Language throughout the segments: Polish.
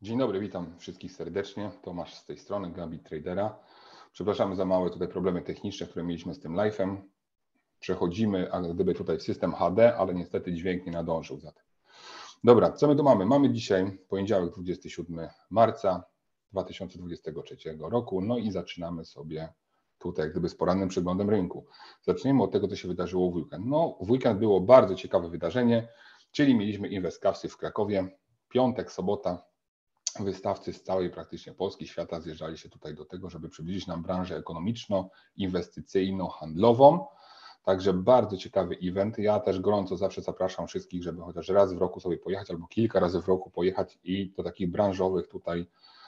Dzień dobry, witam wszystkich serdecznie. Tomasz z tej strony, Gambit Tradera. Przepraszamy za małe tutaj problemy techniczne, które mieliśmy z tym live'em. Przechodzimy, a gdyby tutaj w system HD, ale niestety dźwięk nie nadążył za tym. Dobra, co my tu mamy? Mamy dzisiaj poniedziałek 27 marca 2023 roku, no i zaczynamy sobie tutaj jak gdyby z porannym przeglądem rynku. Zaczniemy od tego, co się wydarzyło w weekend. No, w weekend było bardzo ciekawe wydarzenie, czyli mieliśmy InvestCapsy w Krakowie, piątek, sobota. Wystawcy z całej praktycznie Polski, świata zjeżdżali się tutaj do tego, żeby przybliżyć nam branżę ekonomiczną, inwestycyjną, handlową. Także bardzo ciekawy event. Ja też gorąco zawsze zapraszam wszystkich, żeby chociaż raz w roku sobie pojechać albo kilka razy w roku pojechać i do takich branżowych tutaj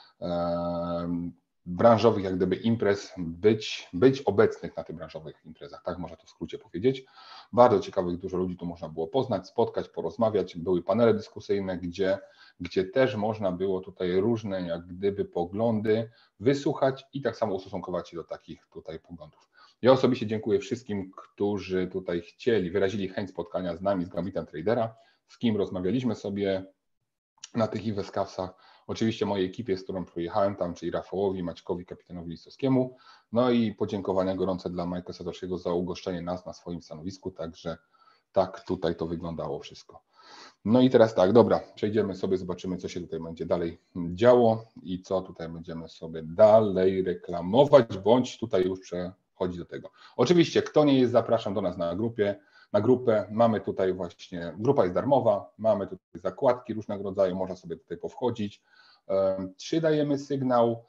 branżowych jak gdyby imprez być obecnych na tych branżowych imprezach, tak można to w skrócie powiedzieć. Bardzo ciekawych, dużo ludzi tu można było poznać, spotkać, porozmawiać. Były panele dyskusyjne, gdzie też można było tutaj różne jak gdyby poglądy wysłuchać i tak samo ustosunkować się do takich tutaj poglądów. Ja osobiście dziękuję wszystkim, którzy tutaj wyrazili chęć spotkania z nami, z Gambitem Tradera, z kim rozmawialiśmy sobie na tych InvestCapsach. Oczywiście mojej ekipie, z którą przyjechałem tam, czyli Rafałowi, Maćkowi, kapitanowi Listowskiemu. No i podziękowania gorące dla Majka Satoshiego za ugoszczenie nas na swoim stanowisku, także tak tutaj to wyglądało wszystko. No i teraz tak, dobra, przejdziemy sobie, zobaczymy, co się tutaj będzie dalej działo i co tutaj będziemy sobie dalej reklamować, bądź tutaj już przechodzić do tego. Oczywiście, kto nie jest, zapraszam do nas na grupę. Mamy tutaj właśnie, grupa jest darmowa, mamy tutaj zakładki różnego rodzaju, można sobie tutaj powchodzić. Czy dajemy sygnał,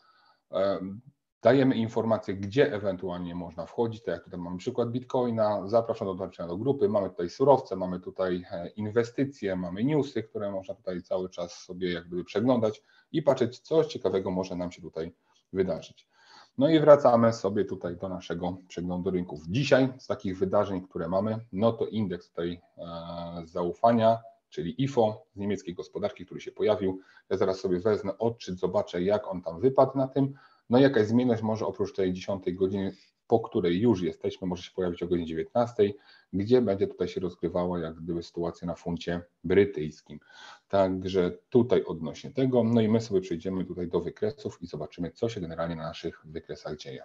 dajemy informacje, gdzie ewentualnie można wchodzić, tak jak tutaj mamy przykład Bitcoina, zapraszam do dołączenia do grupy, mamy tutaj surowce, mamy tutaj inwestycje, mamy newsy, które można tutaj cały czas sobie jak gdyby przeglądać i patrzeć, co ciekawego może nam się tutaj wydarzyć. No i wracamy sobie tutaj do naszego przeglądu rynków. Dzisiaj z takich wydarzeń, które mamy, no to indeks tutaj zaufania, czyli IFO z niemieckiej gospodarki, który się pojawił. Ja zaraz sobie wezmę odczyt, zobaczę jak on tam wypadł na tym. No i jakaś zmienność może oprócz tej 10 godziny, po której już jesteśmy, może się pojawić o godzinie 19, gdzie będzie tutaj się rozgrywała jak gdyby sytuacja na funcie brytyjskim. Także tutaj odnośnie tego, no i my sobie przejdziemy tutaj do wykresów i zobaczymy, co się generalnie na naszych wykresach dzieje.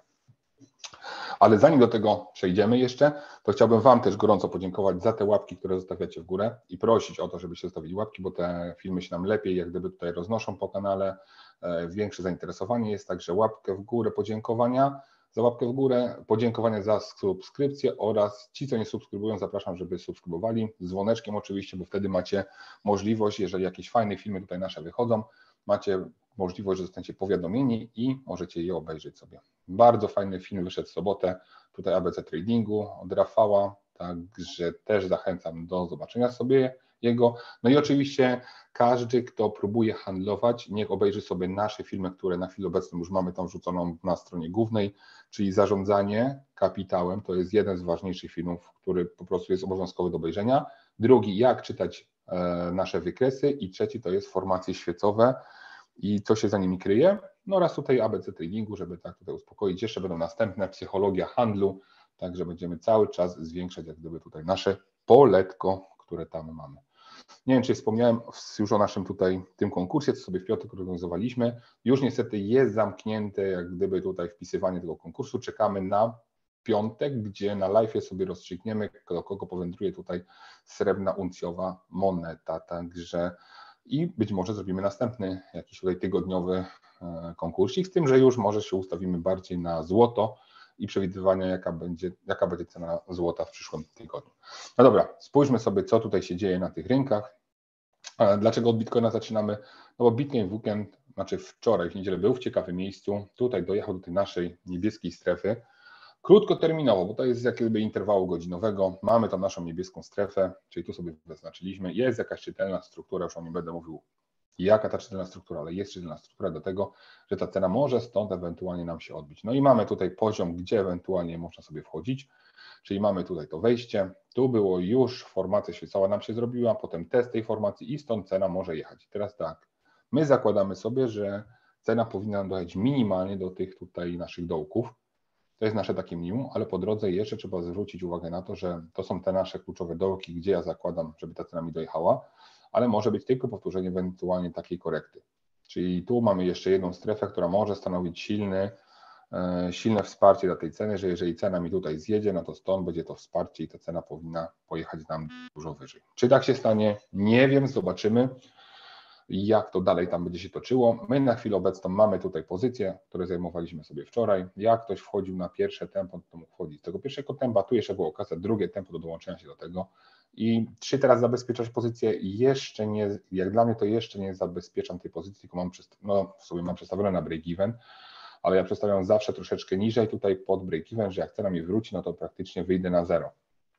Ale zanim do tego przejdziemy jeszcze, to chciałbym Wam też gorąco podziękować za te łapki, które zostawiacie w górę i prosić o to, żebyście zostawili łapki, bo te filmy się nam lepiej jak gdyby tutaj roznoszą po kanale, większe zainteresowanie jest, także łapkę w górę podziękowania za łapkę w górę, podziękowania za subskrypcję oraz ci, co nie subskrybują, zapraszam, żeby subskrybowali, z dzwoneczkiem oczywiście, bo wtedy macie możliwość, jeżeli jakieś fajne filmy tutaj nasze wychodzą, macie możliwość, że zostaniecie powiadomieni i możecie je obejrzeć sobie. Bardzo fajny film wyszedł w sobotę, tutaj ABC Tradingu od Rafała, także też zachęcam do zobaczenia sobie jego. No i oczywiście każdy, kto próbuje handlować, niech obejrzy sobie nasze filmy, które na chwilę obecną już mamy tam wrzuconą na stronie głównej, czyli zarządzanie kapitałem, to jest jeden z ważniejszych filmów, który po prostu jest obowiązkowy do obejrzenia. Drugi, jak czytać nasze wykresy i trzeci to jest formacje świecowe i co się za nimi kryje. No oraz tutaj ABC Tradingu, żeby tak tutaj uspokoić. Jeszcze będą następne, psychologia handlu, także będziemy cały czas zwiększać jak gdyby tutaj nasze poletko, które tam mamy. Nie wiem, czy wspomniałem już o naszym tutaj tym konkursie, co sobie w piątek organizowaliśmy. Już niestety jest zamknięte jak gdyby tutaj wpisywanie tego konkursu. Czekamy na piątek, gdzie na live sobie rozstrzygniemy, do kogo powędruje tutaj srebrna uncjowa moneta. Także i być może zrobimy następny jakiś tutaj tygodniowy konkursik, z tym, że już może się ustawimy bardziej na złoto i przewidywania, jaka będzie cena złota w przyszłym tygodniu. No dobra, spójrzmy sobie, co tutaj się dzieje na tych rynkach. Dlaczego od Bitcoina zaczynamy? No bo Bitcoin w weekend, znaczy wczoraj w niedzielę był w ciekawym miejscu, tutaj dojechał do tej naszej niebieskiej strefy, krótkoterminowo, bo to jest z jakiegoś interwału godzinowego, mamy tam naszą niebieską strefę, czyli tu sobie zaznaczyliśmy, jest jakaś czytelna struktura, już o niej będę mówił, jaka ta czytelna struktura, ale jest czytelna struktura do tego, że ta cena może stąd ewentualnie nam się odbić. No i mamy tutaj poziom, gdzie ewentualnie można sobie wchodzić, czyli mamy tutaj to wejście, tu było już, formacja świecowa nam się zrobiła, potem test tej formacji i stąd cena może jechać. Teraz tak, my zakładamy sobie, że cena powinna nam dojechać minimalnie do tych tutaj naszych dołków, to jest nasze takie minimum, ale po drodze jeszcze trzeba zwrócić uwagę na to, że to są te nasze kluczowe dołki, gdzie ja zakładam, żeby ta cena mi dojechała, ale może być tylko powtórzenie ewentualnie takiej korekty. Czyli tu mamy jeszcze jedną strefę, która może stanowić silne wsparcie dla tej ceny, że jeżeli cena mi tutaj zjedzie, no to stąd będzie to wsparcie i ta cena powinna pojechać nam dużo wyżej. Czy tak się stanie? Nie wiem, zobaczymy, jak to dalej tam będzie się toczyło. My na chwilę obecną mamy tutaj pozycje, które zajmowaliśmy sobie wczoraj. Jak ktoś wchodził na pierwsze tempo, to mógł wchodzić z tego pierwszego tempa, tu jeszcze była okazja, drugie tempo do dołączenia się do tego. I czy teraz zabezpieczać pozycję? Jeszcze nie, jak dla mnie to jeszcze nie zabezpieczam tej pozycji, tylko mam przestawione na break-even, ale ja przestawiam zawsze troszeczkę niżej tutaj pod break-even, że jak cena mi wróci, no to praktycznie wyjdę na zero.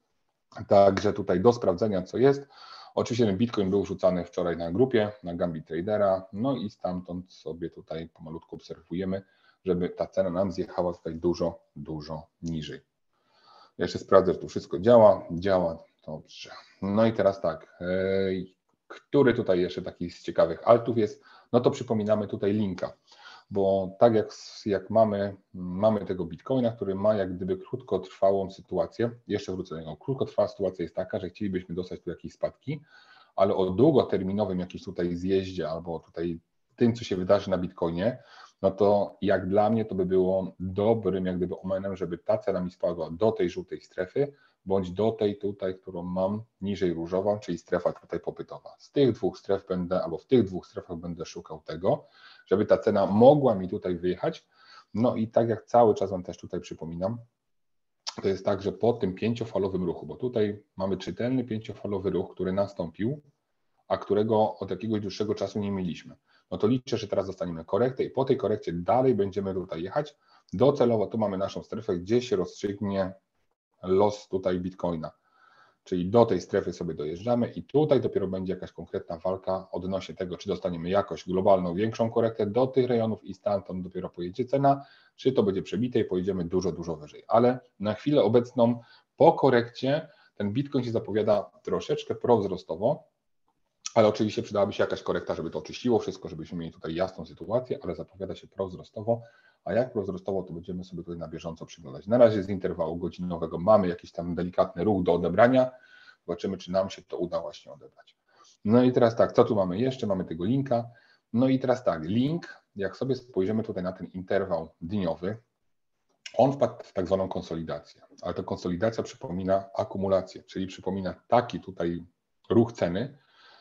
Także tutaj do sprawdzenia, co jest. Oczywiście ten Bitcoin był rzucany wczoraj na grupie, na Gambit Tradera, no i stamtąd sobie tutaj pomalutku obserwujemy, żeby ta cena nam zjechała tutaj dużo, dużo niżej. Ja jeszcze sprawdzę, że tu wszystko działa. Działa, dobrze. No i teraz tak, który tutaj jeszcze takich z ciekawych altów jest, no to przypominamy tutaj linka, bo tak jak mamy tego Bitcoina, który ma jak gdyby krótkotrwałą sytuację, jeszcze wrócę do niego, krótkotrwała sytuacja jest taka, że chcielibyśmy dostać tu jakieś spadki, ale o długoterminowym jakimś tutaj zjeździe albo tutaj tym, co się wydarzy na Bitcoinie, no to jak dla mnie to by było dobrym jak gdyby omenem, żeby ta cena mi spadła do tej żółtej strefy, bądź do tej tutaj, którą mam niżej różową, czyli strefa tutaj popytowa. Z tych dwóch stref będę, albo w tych dwóch strefach będę szukał tego, żeby ta cena mogła mi tutaj wyjechać. No i tak jak cały czas Wam też tutaj przypominam, to jest tak, że po tym pięciofalowym ruchu, bo tutaj mamy czytelny pięciofalowy ruch, który nastąpił, a którego od jakiegoś dłuższego czasu nie mieliśmy. No to liczę, że teraz dostaniemy korektę i po tej korekcie dalej będziemy tutaj jechać. Docelowo tu mamy naszą strefę, gdzie się rozstrzygnie los tutaj Bitcoina. Czyli do tej strefy sobie dojeżdżamy i tutaj dopiero będzie jakaś konkretna walka odnośnie tego, czy dostaniemy jakoś globalną, większą korektę do tych rejonów i stamtąd dopiero pojedzie cena, czy to będzie przebite i pojedziemy dużo, dużo wyżej. Ale na chwilę obecną po korekcie ten Bitcoin się zapowiada troszeczkę prowzrostowo, ale oczywiście przydałaby się jakaś korekta, żeby to oczyściło wszystko, żebyśmy mieli tutaj jasną sytuację, ale zapowiada się prowzrostowo, a jak prowzrostowo, to będziemy sobie tutaj na bieżąco przyglądać. Na razie z interwału godzinowego mamy jakiś tam delikatny ruch do odebrania, zobaczymy, czy nam się to uda właśnie odebrać. No i teraz tak, co tu mamy jeszcze? Mamy tego linka. No i teraz tak, link, jak sobie spojrzymy tutaj na ten interwał dniowy, on wpadł w tak zwaną konsolidację, ale ta konsolidacja przypomina akumulację, czyli przypomina taki tutaj ruch ceny,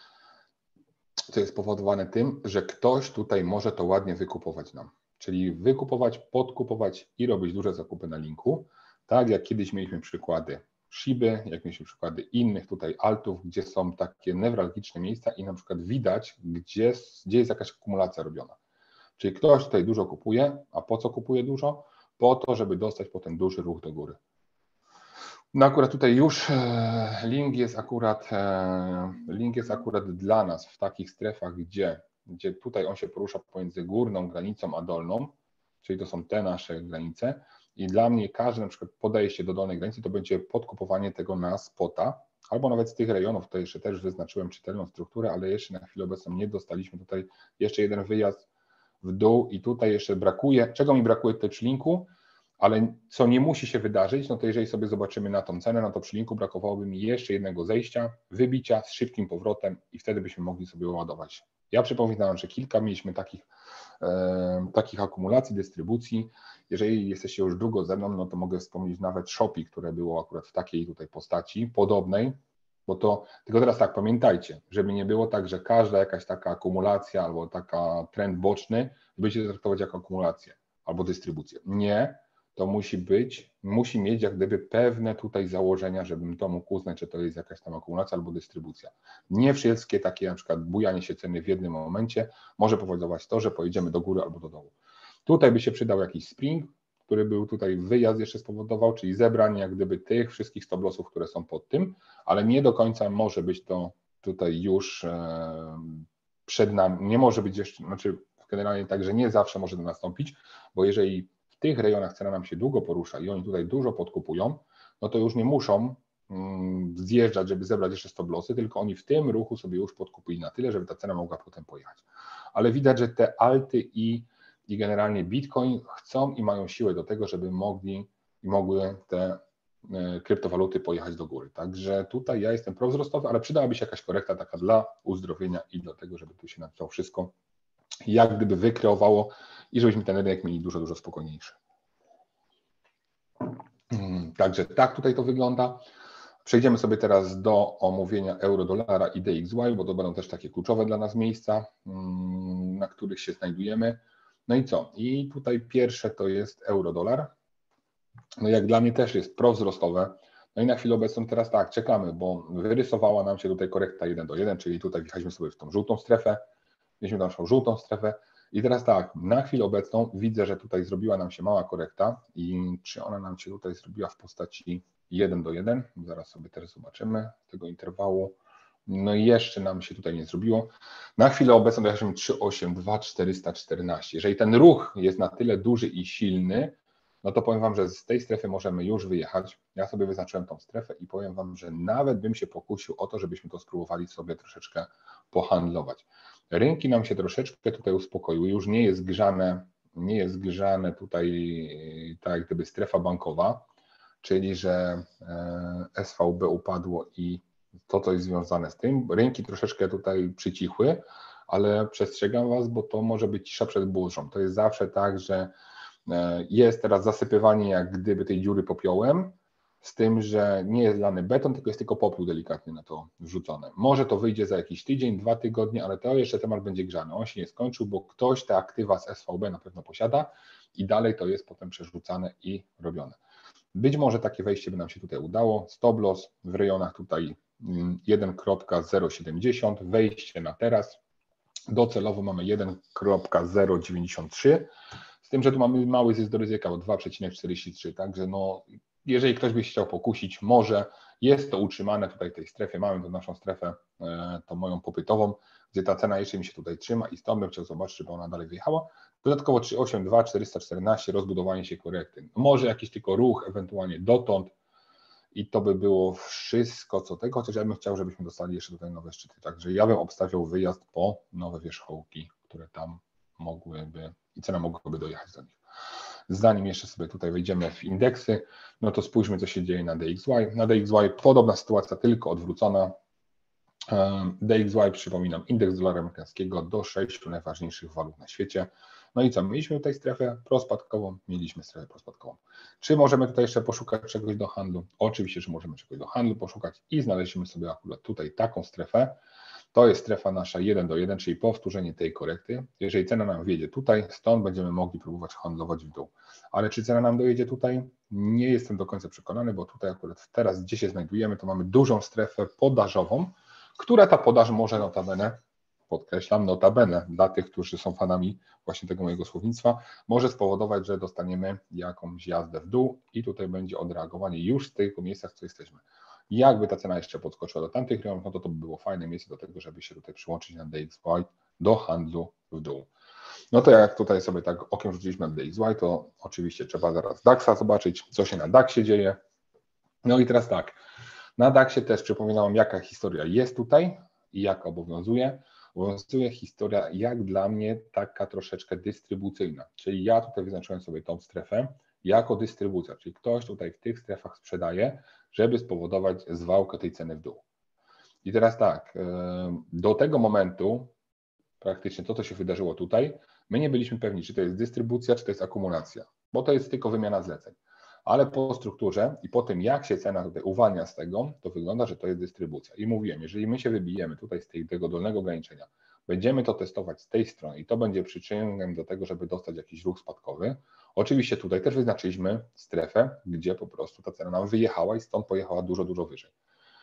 co jest spowodowane tym, że ktoś tutaj może to ładnie wykupować nam. Czyli wykupować, podkupować i robić duże zakupy na linku. Tak jak kiedyś mieliśmy przykłady Shiby, jak mieliśmy przykłady innych tutaj altów, gdzie są takie newralgiczne miejsca i na przykład widać, gdzie jest jakaś akumulacja robiona. Czyli ktoś tutaj dużo kupuje, a po co kupuje dużo? Po to, żeby dostać potem duży ruch do góry. No akurat tutaj już link jest akurat dla nas w takich strefach, gdzie tutaj on się porusza pomiędzy górną granicą a dolną, czyli to są te nasze granice i dla mnie każde na przykład podejście do dolnej granicy to będzie podkupowanie tego na spota, albo nawet z tych rejonów, to jeszcze też wyznaczyłem czytelną strukturę, ale jeszcze na chwilę obecną nie dostaliśmy tutaj jeszcze jeden wyjazd w dół i tutaj jeszcze brakuje, czego mi brakuje tutaj przy linku? Ale co nie musi się wydarzyć, no to jeżeli sobie zobaczymy na tą cenę, no to przy linku brakowałoby mi jeszcze jednego zejścia, wybicia z szybkim powrotem i wtedy byśmy mogli sobie ładować. Ja przypominam, że kilka mieliśmy takich akumulacji, dystrybucji. Jeżeli jesteście już długo ze mną, no to mogę wspomnieć nawet Shopee, które było akurat w takiej tutaj postaci, podobnej, bo to, tylko teraz tak, pamiętajcie, żeby nie było tak, że każda jakaś taka akumulacja albo taka trend boczny będziecie traktować jako akumulację albo dystrybucję. Nie. To musi mieć jak gdyby pewne tutaj założenia, żebym to mógł uznać, że to jest jakaś tam akumulacja albo dystrybucja. Nie wszystkie takie na przykład bujanie się ceny w jednym momencie może powodować to, że pojedziemy do góry albo do dołu. Tutaj by się przydał jakiś spring, który był tutaj wyjazd jeszcze spowodował, czyli zebranie jak gdyby tych wszystkich stop lossów, które są pod tym, ale nie do końca może być to tutaj już przed nami, nie może być jeszcze, znaczy generalnie tak, że nie zawsze może to nastąpić, bo jeżeli w tych rejonach cena nam się długo porusza i oni tutaj dużo podkupują, no to już nie muszą zjeżdżać, żeby zebrać jeszcze stop lossy, tylko oni w tym ruchu sobie już podkupili na tyle, żeby ta cena mogła potem pojechać. Ale widać, że te alty i generalnie Bitcoin chcą i mają siłę do tego, żeby mogły te kryptowaluty pojechać do góry. Także tutaj ja jestem prowzrostowy, ale przydałaby się jakaś korekta taka dla uzdrowienia i do tego, żeby tu się na to wszystko jak gdyby wykreowało i żebyśmy ten rynek mieli dużo, dużo spokojniejszy. Także tak tutaj to wygląda. Przejdziemy sobie teraz do omówienia euro-dolara i DXY, bo to będą też takie kluczowe dla nas miejsca, na których się znajdujemy. No i co? I tutaj pierwsze to jest euro-dolar. No jak dla mnie też jest prowzrostowe. No i na chwilę obecną teraz tak, czekamy, bo wyrysowała nam się tutaj korekta 1:1, czyli tutaj wjechaliśmy sobie w tą żółtą strefę, mieliśmy naszą żółtą strefę i teraz tak, na chwilę obecną widzę, że tutaj zrobiła nam się mała korekta i czy ona nam się tutaj zrobiła w postaci 1:1, zaraz sobie też zobaczymy z tego interwału. No i jeszcze nam się tutaj nie zrobiło. Na chwilę obecną dojechaliśmy 382,414. Jeżeli ten ruch jest na tyle duży i silny, no to powiem Wam, że z tej strefy możemy już wyjechać. Ja sobie wyznaczyłem tą strefę i powiem Wam, że nawet bym się pokusił o to, żebyśmy to spróbowali sobie troszeczkę pohandlować. Rynki nam się troszeczkę tutaj uspokoiły, już nie jest grzane tutaj tak jak gdyby strefa bankowa, czyli że SVB upadło i to, co jest związane z tym. Rynki troszeczkę tutaj przycichły, ale przestrzegam Was, bo to może być cisza przed burzą. To jest zawsze tak, że jest teraz zasypywanie jak gdyby tej dziury popiołem, z tym, że nie jest lany beton, tylko jest tylko popiół delikatny na to wrzucone. Może to wyjdzie za jakiś tydzień, 2 tygodnie, ale to jeszcze temat będzie grzany. On się nie skończył, bo ktoś te aktywa z SVB na pewno posiada i dalej to jest potem przerzucane i robione. Być może takie wejście by nam się tutaj udało. Stop loss w rejonach tutaj 1,070, wejście na teraz. Docelowo mamy 1,093, z tym, że tu mamy mały zysk do ryzyka, bo 2,43, także no, jeżeli ktoś by chciał pokusić, może jest to utrzymane tutaj w tej strefie, mamy tą naszą strefę, tą moją popytową, gdzie ta cena jeszcze mi się tutaj trzyma i stąd bym chciał zobaczyć, żeby ona dalej wyjechała. Dodatkowo 382, 414, rozbudowanie się korekty. Może jakiś tylko ruch, ewentualnie dotąd i to by było wszystko co tego, chociaż ja bym chciał, żebyśmy dostali jeszcze tutaj nowe szczyty. Także ja bym obstawiał wyjazd po nowe wierzchołki, które tam mogłyby i cena mogłaby dojechać do nich. Zanim jeszcze sobie tutaj wejdziemy w indeksy, no to spójrzmy, co się dzieje na DXY. Na DXY podobna sytuacja, tylko odwrócona. DXY, przypominam, indeks dolara amerykańskiego do 6 najważniejszych walut na świecie. No i co, mieliśmy tutaj strefę prospadkową, mieliśmy strefę prospadkową. Czy możemy tutaj jeszcze poszukać czegoś do handlu? Oczywiście, że możemy czegoś do handlu poszukać i znaleźliśmy sobie akurat tutaj taką strefę. To jest strefa nasza 1:1, czyli powtórzenie tej korekty. Jeżeli cena nam wjedzie tutaj, stąd będziemy mogli próbować handlować w dół. Ale czy cena nam dojedzie tutaj? Nie jestem do końca przekonany, bo tutaj akurat teraz, gdzie się znajdujemy, to mamy dużą strefę podażową, która ta podaż może notabene, podkreślam, notabene, dla tych, którzy są fanami właśnie tego mojego słownictwa, może spowodować, że dostaniemy jakąś jazdę w dół i tutaj będzie odreagowanie już z tego miejsca, w którym jesteśmy. Jakby ta cena jeszcze podskoczyła do tamtych rejonów, no to by było fajne miejsce do tego, żeby się tutaj przyłączyć na DXY do handlu w dół. No to jak tutaj sobie tak okiem rzuciliśmy na DXY, to oczywiście trzeba zaraz DAX-a zobaczyć, co się na DAX-ie dzieje. No i teraz tak, na DAX-ie też przypominałam, jaka historia jest tutaj i jak obowiązuje. Obowiązuje historia, jak dla mnie, taka troszeczkę dystrybucyjna. Czyli ja tutaj wyznaczyłem sobie tą strefę jako dystrybucja, czyli ktoś tutaj w tych strefach sprzedaje, żeby spowodować zwałkę tej ceny w dół. I teraz tak, do tego momentu praktycznie to, co się wydarzyło tutaj, my nie byliśmy pewni, czy to jest dystrybucja, czy to jest akumulacja, bo to jest tylko wymiana zleceń. Ale po strukturze i po tym, jak się cena tutaj uwalnia z tego, to wygląda, że to jest dystrybucja. I mówiłem, jeżeli my się wybijemy tutaj z tego dolnego ograniczenia, będziemy to testować z tej strony i to będzie przyczyną do tego, żeby dostać jakiś ruch spadkowy. Oczywiście tutaj też wyznaczyliśmy strefę, gdzie po prostu ta cena nam wyjechała i stąd pojechała dużo, dużo wyżej.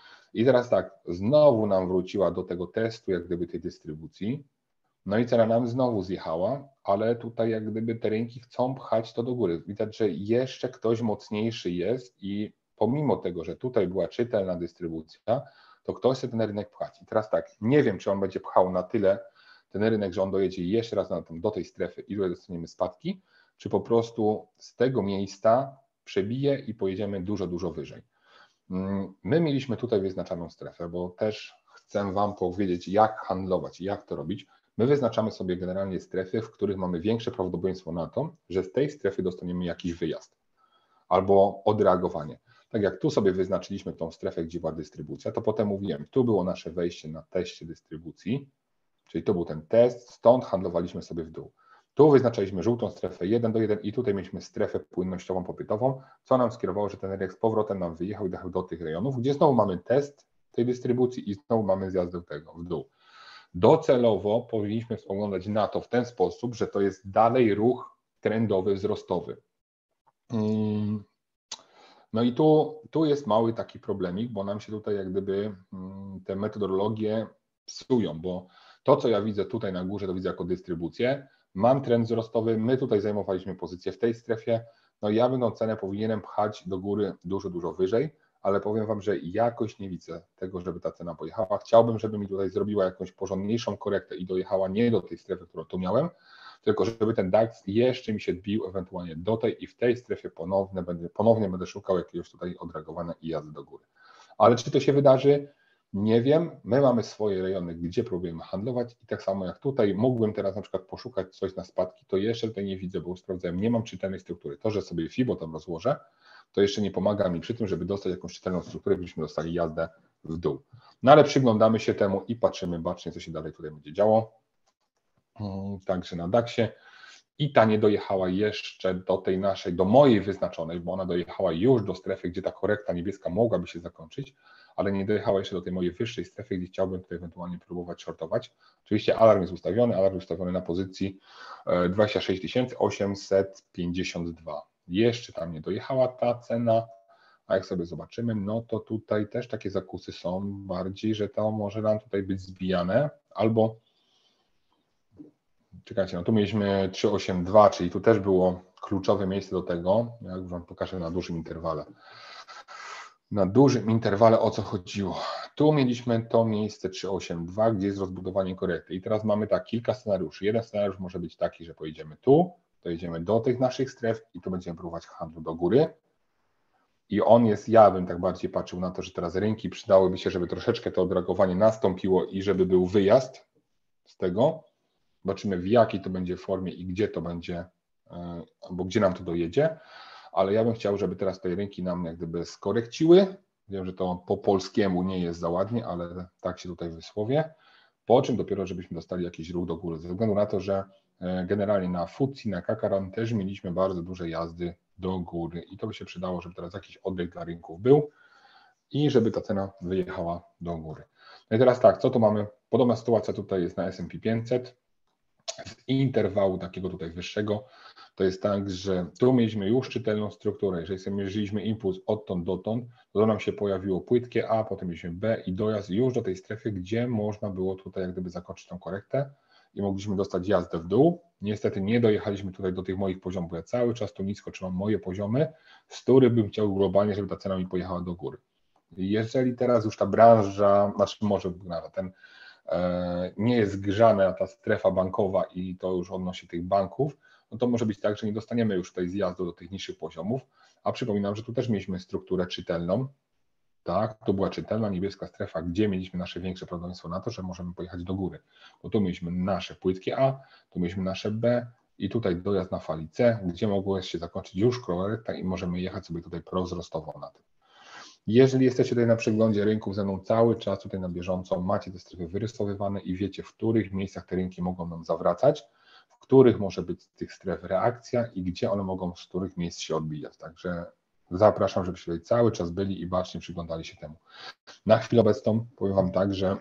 I teraz tak, znowu nam wróciła do tego testu, jak gdyby tej dystrybucji, no i cena nam znowu zjechała, ale tutaj jak gdyby te rynki chcą pchać to do góry. Widać, że jeszcze ktoś mocniejszy jest i pomimo tego, że tutaj była czytelna dystrybucja, to ktoś chce ten rynek pchać. I teraz tak, nie wiem, czy on będzie pchał na tyle ten rynek, że on dojedzie jeszcze raz do tej strefy i tutaj dostaniemy spadki, czy po prostu z tego miejsca przebije i pojedziemy dużo, dużo wyżej. My mieliśmy tutaj wyznaczaną strefę, bo też chcę Wam powiedzieć, jak handlować i jak to robić. My wyznaczamy sobie generalnie strefy, w których mamy większe prawdopodobieństwo na to, że z tej strefy dostaniemy jakiś wyjazd albo odreagowanie. Tak jak tu sobie wyznaczyliśmy tą strefę, gdzie była dystrybucja, to potem mówiłem, tu było nasze wejście na teście dystrybucji, Czyli to był ten test, stąd handlowaliśmy sobie w dół. Tu wyznaczaliśmy żółtą strefę 1:1 i tutaj mieliśmy strefę płynnościową popytową, co nam skierowało, że ten rynek z powrotem nam wyjechał i dojechał do tych rejonów, gdzie znowu mamy test tej dystrybucji i znowu mamy zjazd do tego w dół. Docelowo powinniśmy spoglądać na to w ten sposób, że to jest dalej ruch trendowy, wzrostowy. No i tu jest mały taki problemik, bo nam się tutaj jak gdyby te metodologie psują, bo to, co ja widzę tutaj na górze, to widzę jako dystrybucję. Mam trend wzrostowy, my tutaj zajmowaliśmy pozycję w tej strefie, no ja bym tą cenę powinienem pchać do góry dużo, dużo wyżej, ale powiem Wam, że jakoś nie widzę tego, żeby ta cena pojechała. Chciałbym, żeby mi tutaj zrobiła jakąś porządniejszą korektę i dojechała nie do tej strefy, którą tu miałem, tylko żeby ten DAX jeszcze mi się odbił ewentualnie do tej i w tej strefie ponownie będę szukał jakiegoś tutaj odreagowania i jazdy do góry. Ale czy to się wydarzy? Nie wiem. My mamy swoje rejony, gdzie próbujemy handlować i tak samo jak tutaj mógłbym teraz na przykład poszukać coś na spadki, to jeszcze tutaj nie widzę, bo sprawdzałem, nie mam czytelnej struktury. To, że sobie FIBO tam rozłożę, to jeszcze nie pomaga mi przy tym, żeby dostać jakąś czytelną strukturę, byśmy dostali jazdę w dół. No ale przyglądamy się temu i patrzymy bacznie, co się dalej tutaj będzie działo. Także na DAX-ie i ta nie dojechała jeszcze do tej naszej, do mojej wyznaczonej, bo ona dojechała już do strefy, gdzie ta korekta niebieska mogłaby się zakończyć, ale nie dojechała jeszcze do tej mojej wyższej strefy, gdzie chciałbym tutaj ewentualnie próbować shortować. Oczywiście alarm jest ustawiony na pozycji 26 852. Jeszcze tam nie dojechała ta cena, a jak sobie zobaczymy, no to tutaj też takie zakusy są bardziej, że to może nam tutaj być zbijane, albo czekajcie, no tu mieliśmy 382, czyli tu też było kluczowe miejsce do tego. Ja już Wam pokażę na dużym interwale. Na dużym interwale o co chodziło. Tu mieliśmy to miejsce 382, gdzie jest rozbudowanie korekty. I teraz mamy tak kilka scenariuszy. Jeden scenariusz może być taki, że pojedziemy tu, dojedziemy do tych naszych stref i tu będziemy próbować handlu do góry. I on jest, ja bym tak bardziej patrzył na to, że teraz rynki przydałyby się, żeby troszeczkę to odreagowanie nastąpiło i żeby był wyjazd z tego. Zobaczymy, w jakiej to będzie formie i gdzie to będzie, albo gdzie nam to dojedzie, ale ja bym chciał, żeby teraz te rynki nam jak gdyby skorekciły. Wiem, że to po polskiemu nie jest za ładnie, ale tak się tutaj wysłowię. Po czym dopiero, żebyśmy dostali jakiś ruch do góry, ze względu na to, że generalnie na FTSE, na Kakaran też mieliśmy bardzo duże jazdy do góry i to by się przydało, żeby teraz jakiś oddech dla rynków był i żeby ta cena wyjechała do góry. No i teraz tak, co tu mamy? Podobna sytuacja tutaj jest na S&P 500. Z interwału takiego tutaj wyższego, to jest tak, że tu mieliśmy już czytelną strukturę. Jeżeli sobie mierzyliśmy impuls odtąd dotąd, to nam się pojawiło płytkie A, potem mieliśmy B i dojazd już do tej strefy, gdzie można było tutaj jak gdyby zakończyć tą korektę i mogliśmy dostać jazdę w dół. Niestety nie dojechaliśmy tutaj do tych moich poziomów, bo ja cały czas tu nisko trzymam moje poziomy, z których bym chciał globalnie, żeby ta cena mi pojechała do góry. Jeżeli teraz już ta branża, znaczy może ten nie jest grzana ta strefa bankowa i to już odnosi tych banków, no to może być tak, że nie dostaniemy już tutaj zjazdu do tych niższych poziomów, a przypominam, że tu też mieliśmy strukturę czytelną, tak, tu była czytelna niebieska strefa, gdzie mieliśmy nasze większe prawdopodobieństwo na to, że możemy pojechać do góry, bo tu mieliśmy nasze płytkie A, tu mieliśmy nasze B i tutaj dojazd na fali C, gdzie mogło się zakończyć już korekta i możemy jechać sobie tutaj prowzrostowo na tym. Jeżeli jesteście tutaj na przeglądzie rynków ze mną cały czas tutaj na bieżąco, macie te strefy wyrysowywane i wiecie, w których miejscach te rynki mogą nam zawracać, w których może być z tych stref reakcja i gdzie one mogą z których miejsc się odbijać. Także zapraszam, żebyście tutaj cały czas byli i bacznie przyglądali się temu. Na chwilę obecną powiem Wam tak, że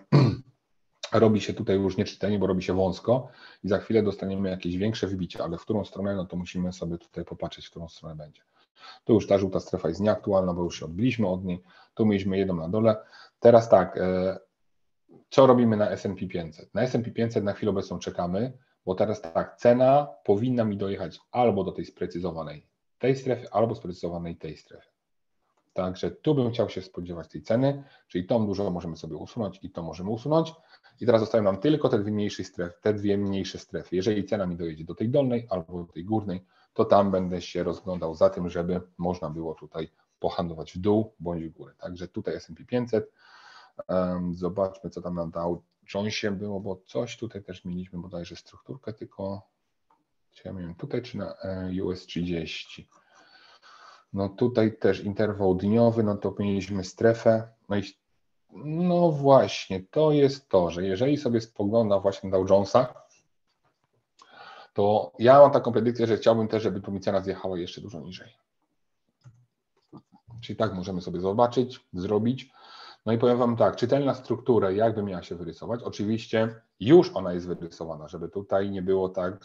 robi się tutaj już nieczytelnie, bo robi się wąsko i za chwilę dostaniemy jakieś większe wybicie, ale w którą stronę, no to musimy sobie tutaj popatrzeć, w którą stronę będzie. Tu już ta żółta strefa jest nieaktualna, bo już się odbiliśmy od niej. Tu mieliśmy jedną na dole. Teraz tak, co robimy na S&P 500? Na S&P 500 na chwilę obecną czekamy, bo teraz tak, cena powinna mi dojechać albo do tej sprecyzowanej tej strefy, albo sprecyzowanej tej strefy. Także tu bym chciał się spodziewać tej ceny, czyli tą dużo możemy sobie usunąć i to możemy usunąć. I teraz zostają nam tylko te dwie mniejsze strefy. Jeżeli cena mi dojedzie do tej dolnej albo do tej górnej, to tam będę się rozglądał za tym, żeby można było tutaj pohandlować w dół bądź w górę. Także tutaj S&P 500. Zobaczmy, co tam nam dał Jonesie było, bo coś tutaj też mieliśmy bodajże strukturkę, tylko czy ja miałem tutaj, czy na US 30. No tutaj też interwał dniowy, no to mieliśmy strefę, no i No właśnie, to jest to, że jeżeli sobie spoglądam właśnie na Dow Jonesa, to ja mam taką predykcję, że chciałbym też, żeby tu mi cena zjechała jeszcze dużo niżej. Czyli tak możemy sobie zobaczyć, zrobić. No i powiem Wam tak, czytelna struktura, jakby miała się wyrysować, oczywiście już ona jest wyrysowana, żeby tutaj nie było tak,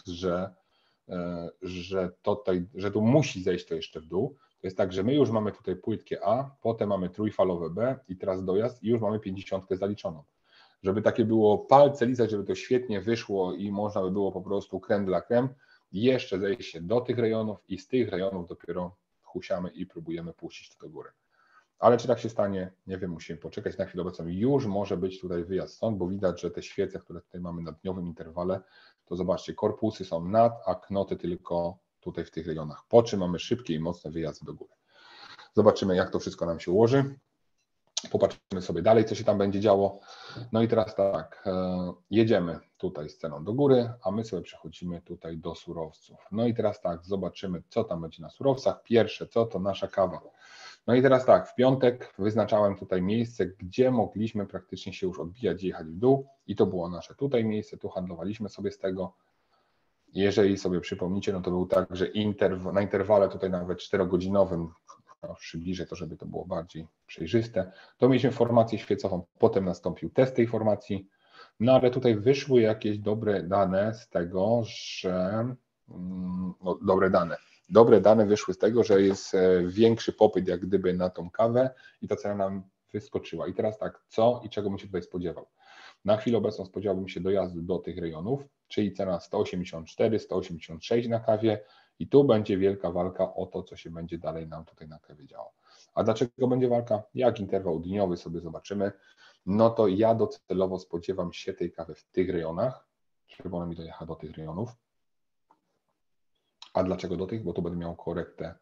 że tu musi zejść to jeszcze w dół. To jest tak, że my już mamy tutaj płytkie A, potem mamy trójfalowe B i teraz dojazd i już mamy 50 zaliczoną. Żeby takie było palce lizać, żeby to świetnie wyszło i można by było po prostu crème de la crème, jeszcze zejście do tych rejonów i z tych rejonów dopiero husiamy i próbujemy puścić to do góry. Ale czy tak się stanie? Nie wiem, musimy poczekać. Na chwilę obecną już może być tutaj wyjazd stąd, bo widać, że te świece, które tutaj mamy na dniowym interwale, to zobaczcie, korpusy są nad, a knoty tylko tutaj w tych rejonach. Po czym mamy szybkie i mocne wyjazdy do góry. Zobaczymy, jak to wszystko nam się ułoży. Popatrzymy sobie dalej, co się tam będzie działo. No i teraz tak, jedziemy tutaj z ceną do góry, a my sobie przechodzimy tutaj do surowców. No i teraz tak, zobaczymy, co tam będzie na surowcach. Pierwsze, co to nasza kawa. No i teraz tak, w piątek wyznaczałem tutaj miejsce, gdzie mogliśmy praktycznie się już odbijać i jechać w dół i to było nasze tutaj miejsce, tu handlowaliśmy sobie z tego. Jeżeli sobie przypomnicie, no to był tak, że na interwale tutaj nawet 4-godzinowym, przybliżę to, żeby to było bardziej przejrzyste, to mieliśmy formację świecową, potem nastąpił test tej formacji, no ale tutaj wyszły jakieś dobre dane z tego, że no, dobre dane wyszły z tego, że jest większy popyt jak gdyby na tą kawę i ta cena nam wyskoczyła. I teraz tak, co i czego bym się tutaj spodziewał? Na chwilę obecną spodziewałbym się dojazdu do tych rejonów, czyli cena 184, 186 na kawie i tu będzie wielka walka o to, co się będzie dalej nam tutaj na kawie działo. A dlaczego będzie walka? Jak interwał dniowy sobie zobaczymy, no to ja docelowo spodziewam się tej kawy w tych rejonach, żeby ona mi dojechała do tych rejonów. A dlaczego do tych? Bo tu będę miał korektę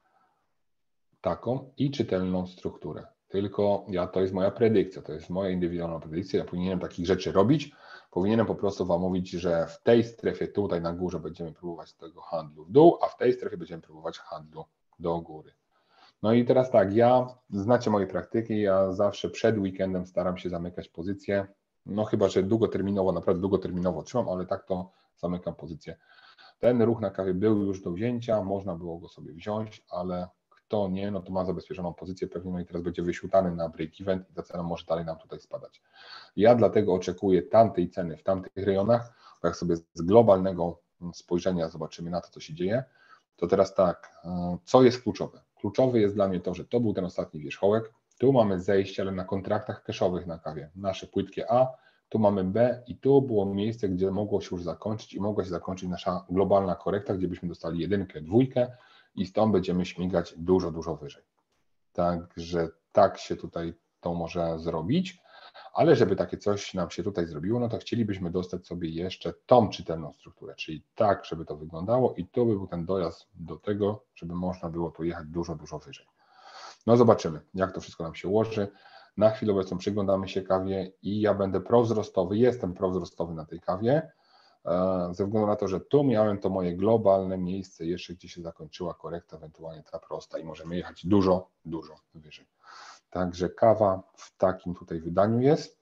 taką i czytelną strukturę. Tylko to jest moja predykcja, to jest moja indywidualna predykcja, ja powinienem takich rzeczy robić, powinienem po prostu Wam mówić, że w tej strefie tutaj na górze będziemy próbować tego handlu w dół, a w tej strefie będziemy próbować handlu do góry. No i teraz tak, znacie moje praktyki, ja zawsze przed weekendem staram się zamykać pozycje, no chyba, że długoterminowo, naprawdę długoterminowo trzymam, ale tak to zamykam pozycję. Ten ruch na kawie był już do wzięcia, można było go sobie wziąć, ale kto nie, no to ma zabezpieczoną pozycję pewnie, no i teraz będzie wyświtany na break-even i ta cena może dalej nam tutaj spadać. Ja dlatego oczekuję tamtej ceny w tamtych rejonach, bo jak sobie z globalnego spojrzenia zobaczymy na to, co się dzieje, to teraz tak, co jest kluczowe? Kluczowe jest dla mnie to, że to był ten ostatni wierzchołek, tu mamy zejście, ale na kontraktach cashowych na kawie, nasze płytkie A, tu mamy B i tu było miejsce, gdzie mogło się już zakończyć i mogła się zakończyć nasza globalna korekta, gdzie byśmy dostali 1, 2 i stąd będziemy śmigać dużo, dużo wyżej. Także tak się tutaj to może zrobić, ale żeby takie coś nam się tutaj zrobiło, no to chcielibyśmy dostać sobie jeszcze tą czytelną strukturę, czyli tak, żeby to wyglądało i tu by był ten dojazd do tego, żeby można było tu jechać dużo, dużo wyżej. No zobaczymy, jak to wszystko nam się ułoży. Na chwilę obecną przyglądamy się kawie i ja będę prowzrostowy, jestem prowzrostowy na tej kawie, ze względu na to, że tu miałem to moje globalne miejsce jeszcze, gdzie się zakończyła korekta, ewentualnie ta prosta i możemy jechać dużo, dużo wyżej. Także kawa w takim tutaj wydaniu jest.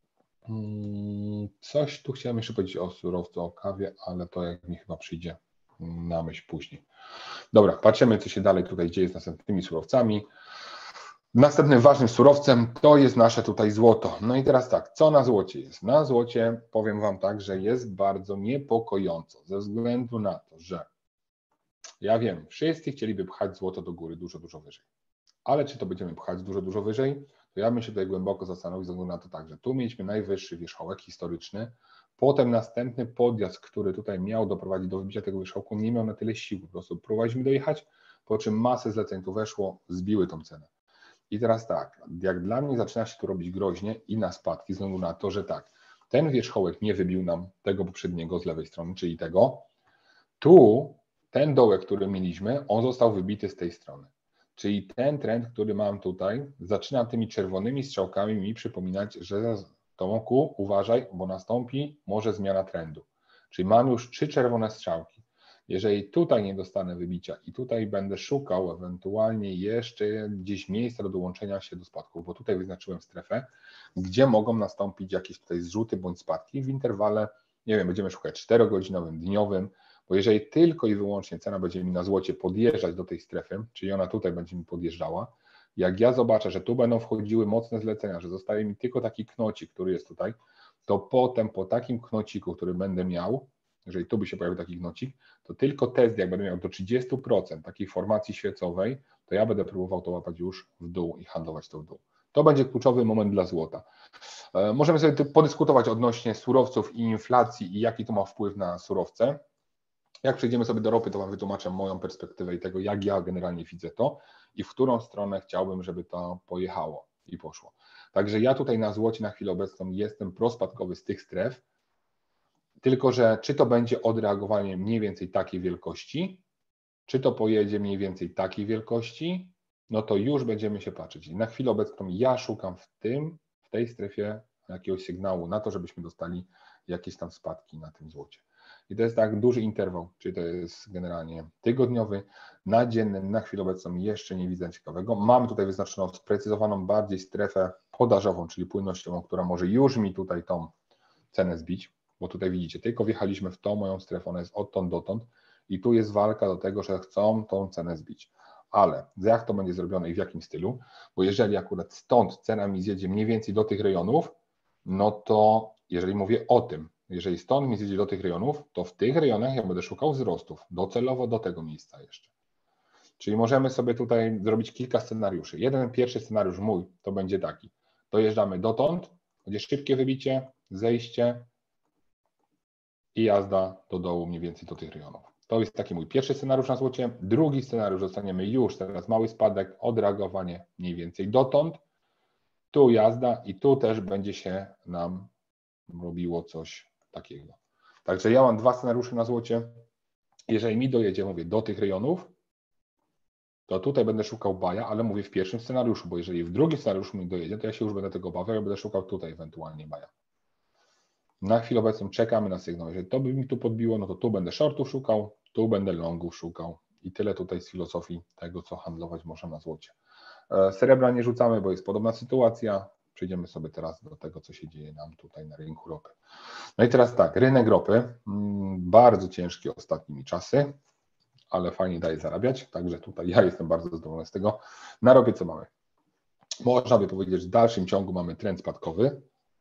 Coś tu chciałem jeszcze powiedzieć o surowcu, o kawie, ale to jak mi chyba przyjdzie na myśl później. Dobra, patrzymy, co się dalej tutaj dzieje z następnymi surowcami. Następnym ważnym surowcem to jest nasze tutaj złoto. No i teraz tak, co na złocie jest? Na złocie powiem Wam tak, że jest bardzo niepokojąco ze względu na to, że ja wiem, wszyscy chcieliby pchać złoto do góry dużo, dużo wyżej. Ale czy to będziemy pchać dużo, dużo wyżej? To ja bym się tutaj głęboko zastanowił ze względu na to tak, że tu mieliśmy najwyższy wierzchołek historyczny, potem następny podjazd, który tutaj miał doprowadzić do wybicia tego wierzchołku, nie miał na tyle sił, po prostu próbowaliśmy dojechać, po czym masę zleceń tu weszło, zbiły tą cenę. I teraz tak, jak dla mnie zaczyna się tu robić groźnie i na spadki, ze względu na to, że tak, ten wierzchołek nie wybił nam tego poprzedniego z lewej strony, czyli tego. Tu ten dołek, który mieliśmy, on został wybity z tej strony. Czyli ten trend, który mam tutaj, zaczyna tymi czerwonymi strzałkami mi przypominać, że Tomku, uważaj, bo nastąpi może zmiana trendu. Czyli mam już 3 czerwone strzałki. Jeżeli tutaj nie dostanę wybicia i tutaj będę szukał ewentualnie jeszcze gdzieś miejsca do dołączenia się do spadków, bo tutaj wyznaczyłem strefę, gdzie mogą nastąpić jakieś tutaj zrzuty bądź spadki w interwale, nie wiem, będziemy szukać 4-godzinowym, dniowym, bo jeżeli tylko i wyłącznie cena będzie mi na złocie podjeżdżać do tej strefy, czyli ona tutaj będzie mi podjeżdżała, jak ja zobaczę, że tu będą wchodziły mocne zlecenia, że zostaje mi tylko taki knocik, który jest tutaj, to potem po takim knociku, który będę miał, jeżeli tu by się pojawił taki knocik, to tylko test, jak będę miał do 30% takiej formacji świecowej, to ja będę próbował to łapać już w dół i handlować to w dół. To będzie kluczowy moment dla złota. Możemy sobie podyskutować odnośnie surowców i inflacji i jaki to ma wpływ na surowce. Jak przejdziemy sobie do ropy, to Wam wytłumaczę moją perspektywę i tego, jak ja generalnie widzę to i w którą stronę chciałbym, żeby to pojechało i poszło. Także ja tutaj na złocie na chwilę obecną jestem prospadkowy z tych stref, tylko że czy to będzie odreagowanie mniej więcej takiej wielkości, czy to pojedzie mniej więcej takiej wielkości, no to już będziemy się patrzeć. I na chwilę obecną ja szukam w tej strefie jakiegoś sygnału na to, żebyśmy dostali jakieś tam spadki na tym złocie. I to jest tak duży interwał, czyli to jest generalnie tygodniowy, na dziennym, na chwilę obecną jeszcze nie widzę ciekawego. Mamy tutaj wyznaczoną, sprecyzowaną bardziej strefę podażową, czyli płynnościową, która może już mi tutaj tą cenę zbić, bo tutaj widzicie, tylko wjechaliśmy w tą moją strefę, ona jest odtąd dotąd i tu jest walka do tego, że chcą tą cenę zbić. Ale jak to będzie zrobione i w jakim stylu, bo jeżeli akurat stąd cena mi zjedzie mniej więcej do tych rejonów, no to jeżeli mówię o tym, jeżeli stąd mi zjedzie do tych rejonów, to w tych rejonach ja będę szukał wzrostów, docelowo do tego miejsca jeszcze. Czyli możemy sobie tutaj zrobić kilka scenariuszy. Pierwszy scenariusz mój to będzie taki, dojeżdżamy dotąd, będzie szybkie wybicie, zejście i jazda do dołu mniej więcej do tych rejonów. To jest taki mój pierwszy scenariusz na złocie. Drugi scenariusz, dostaniemy już teraz mały spadek, odreagowanie mniej więcej dotąd, tu jazda i tu też będzie się nam robiło coś takiego. Także ja mam dwa scenariusze na złocie. Jeżeli mi dojedzie, mówię, do tych rejonów, to tutaj będę szukał baja, ale mówię w pierwszym scenariuszu, bo jeżeli w drugim scenariuszu mi dojedzie, to ja się już będę tego obawiał, ja będę szukał tutaj ewentualnie baja. Na chwilę obecną czekamy na sygnał. Jeżeli to by mi tu podbiło, no to tu będę shortów szukał, tu będę longów szukał i tyle tutaj z filozofii tego, co handlować można na złocie. Srebra nie rzucamy, bo jest podobna sytuacja. Przejdziemy sobie teraz do tego, co się dzieje nam tutaj na rynku ropy. No i teraz tak, rynek ropy, bardzo ciężki ostatnimi czasy, ale fajnie daje zarabiać, także tutaj ja jestem bardzo zadowolony z tego. Na ropie co mamy? Można by powiedzieć, że w dalszym ciągu mamy trend spadkowy.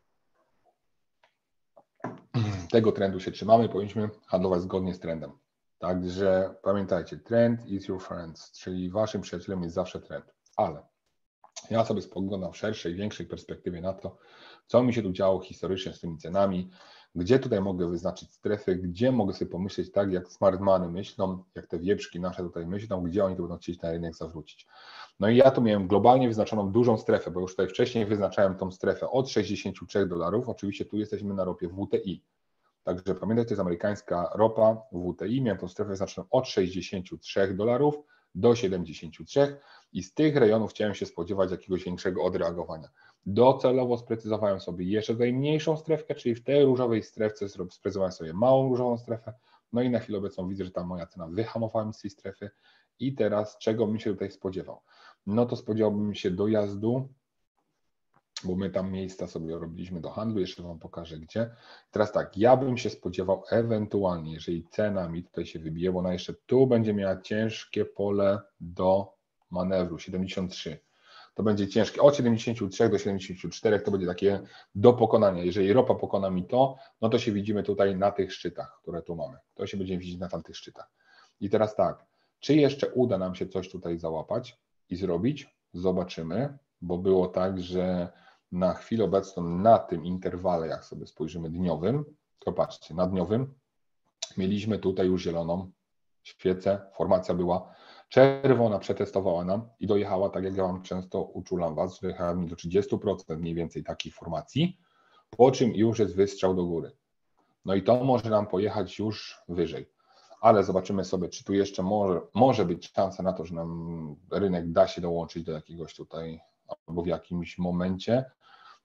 Tego trendu się trzymamy, powinniśmy handlować zgodnie z trendem. Także pamiętajcie, trend is your friend, czyli waszym przyjacielem jest zawsze trend, ale ja sobie spoglądam w szerszej, większej perspektywie na to, co mi się tu działo historycznie z tymi cenami, gdzie tutaj mogę wyznaczyć strefy, gdzie mogę sobie pomyśleć tak, jak smartmany myślą, jak te wieprzki nasze tutaj myślą, gdzie oni tu będą chcieć na rynek zawrócić. No i ja tu miałem globalnie wyznaczoną dużą strefę, bo już tutaj wcześniej wyznaczałem tą strefę od $63, oczywiście tu jesteśmy na ropie WTI. Także pamiętajcie, to jest amerykańska ropa WTI, miałem tą strefę wyznaczoną od $63 do 73 i z tych rejonów chciałem się spodziewać jakiegoś większego odreagowania. Docelowo sprecyzowałem sobie jeszcze tutaj mniejszą strefkę, czyli w tej różowej strefce sprecyzowałem sobie małą różową strefę, no i na chwilę obecną widzę, że ta moja cena wyhamowała mi z tej strefy i teraz czego bym się tutaj spodziewał? No to spodziewałbym się dojazdu, bo my tam miejsca sobie robiliśmy do handlu, jeszcze Wam pokażę gdzie. Teraz tak, ja bym się spodziewał ewentualnie, jeżeli cena mi tutaj się wybije, bo ona jeszcze tu będzie miała ciężkie pole do manewru, 73. To będzie ciężkie, od 73 do 74 to będzie takie do pokonania. Jeżeli ropa pokona mi to, no to się widzimy tutaj na tych szczytach, które tu mamy. To się będziemy widzieć na tamtych szczytach. I teraz tak, czy jeszcze uda nam się coś tutaj załapać i zrobić? Zobaczymy, bo było tak, że na chwilę obecną na tym interwale, jak sobie spojrzymy dniowym, to patrzcie, na dniowym mieliśmy tutaj już zieloną świecę, formacja była czerwona, przetestowała nam i dojechała, tak jak ja Wam często uczulam Was, że dojechała mi do 30% mniej więcej takiej formacji, po czym już jest wystrzał do góry. No i to może nam pojechać już wyżej. Ale zobaczymy sobie, czy tu jeszcze może być szansa na to, że nam rynek da się dołączyć do jakiegoś tutaj, albo w jakimś momencie.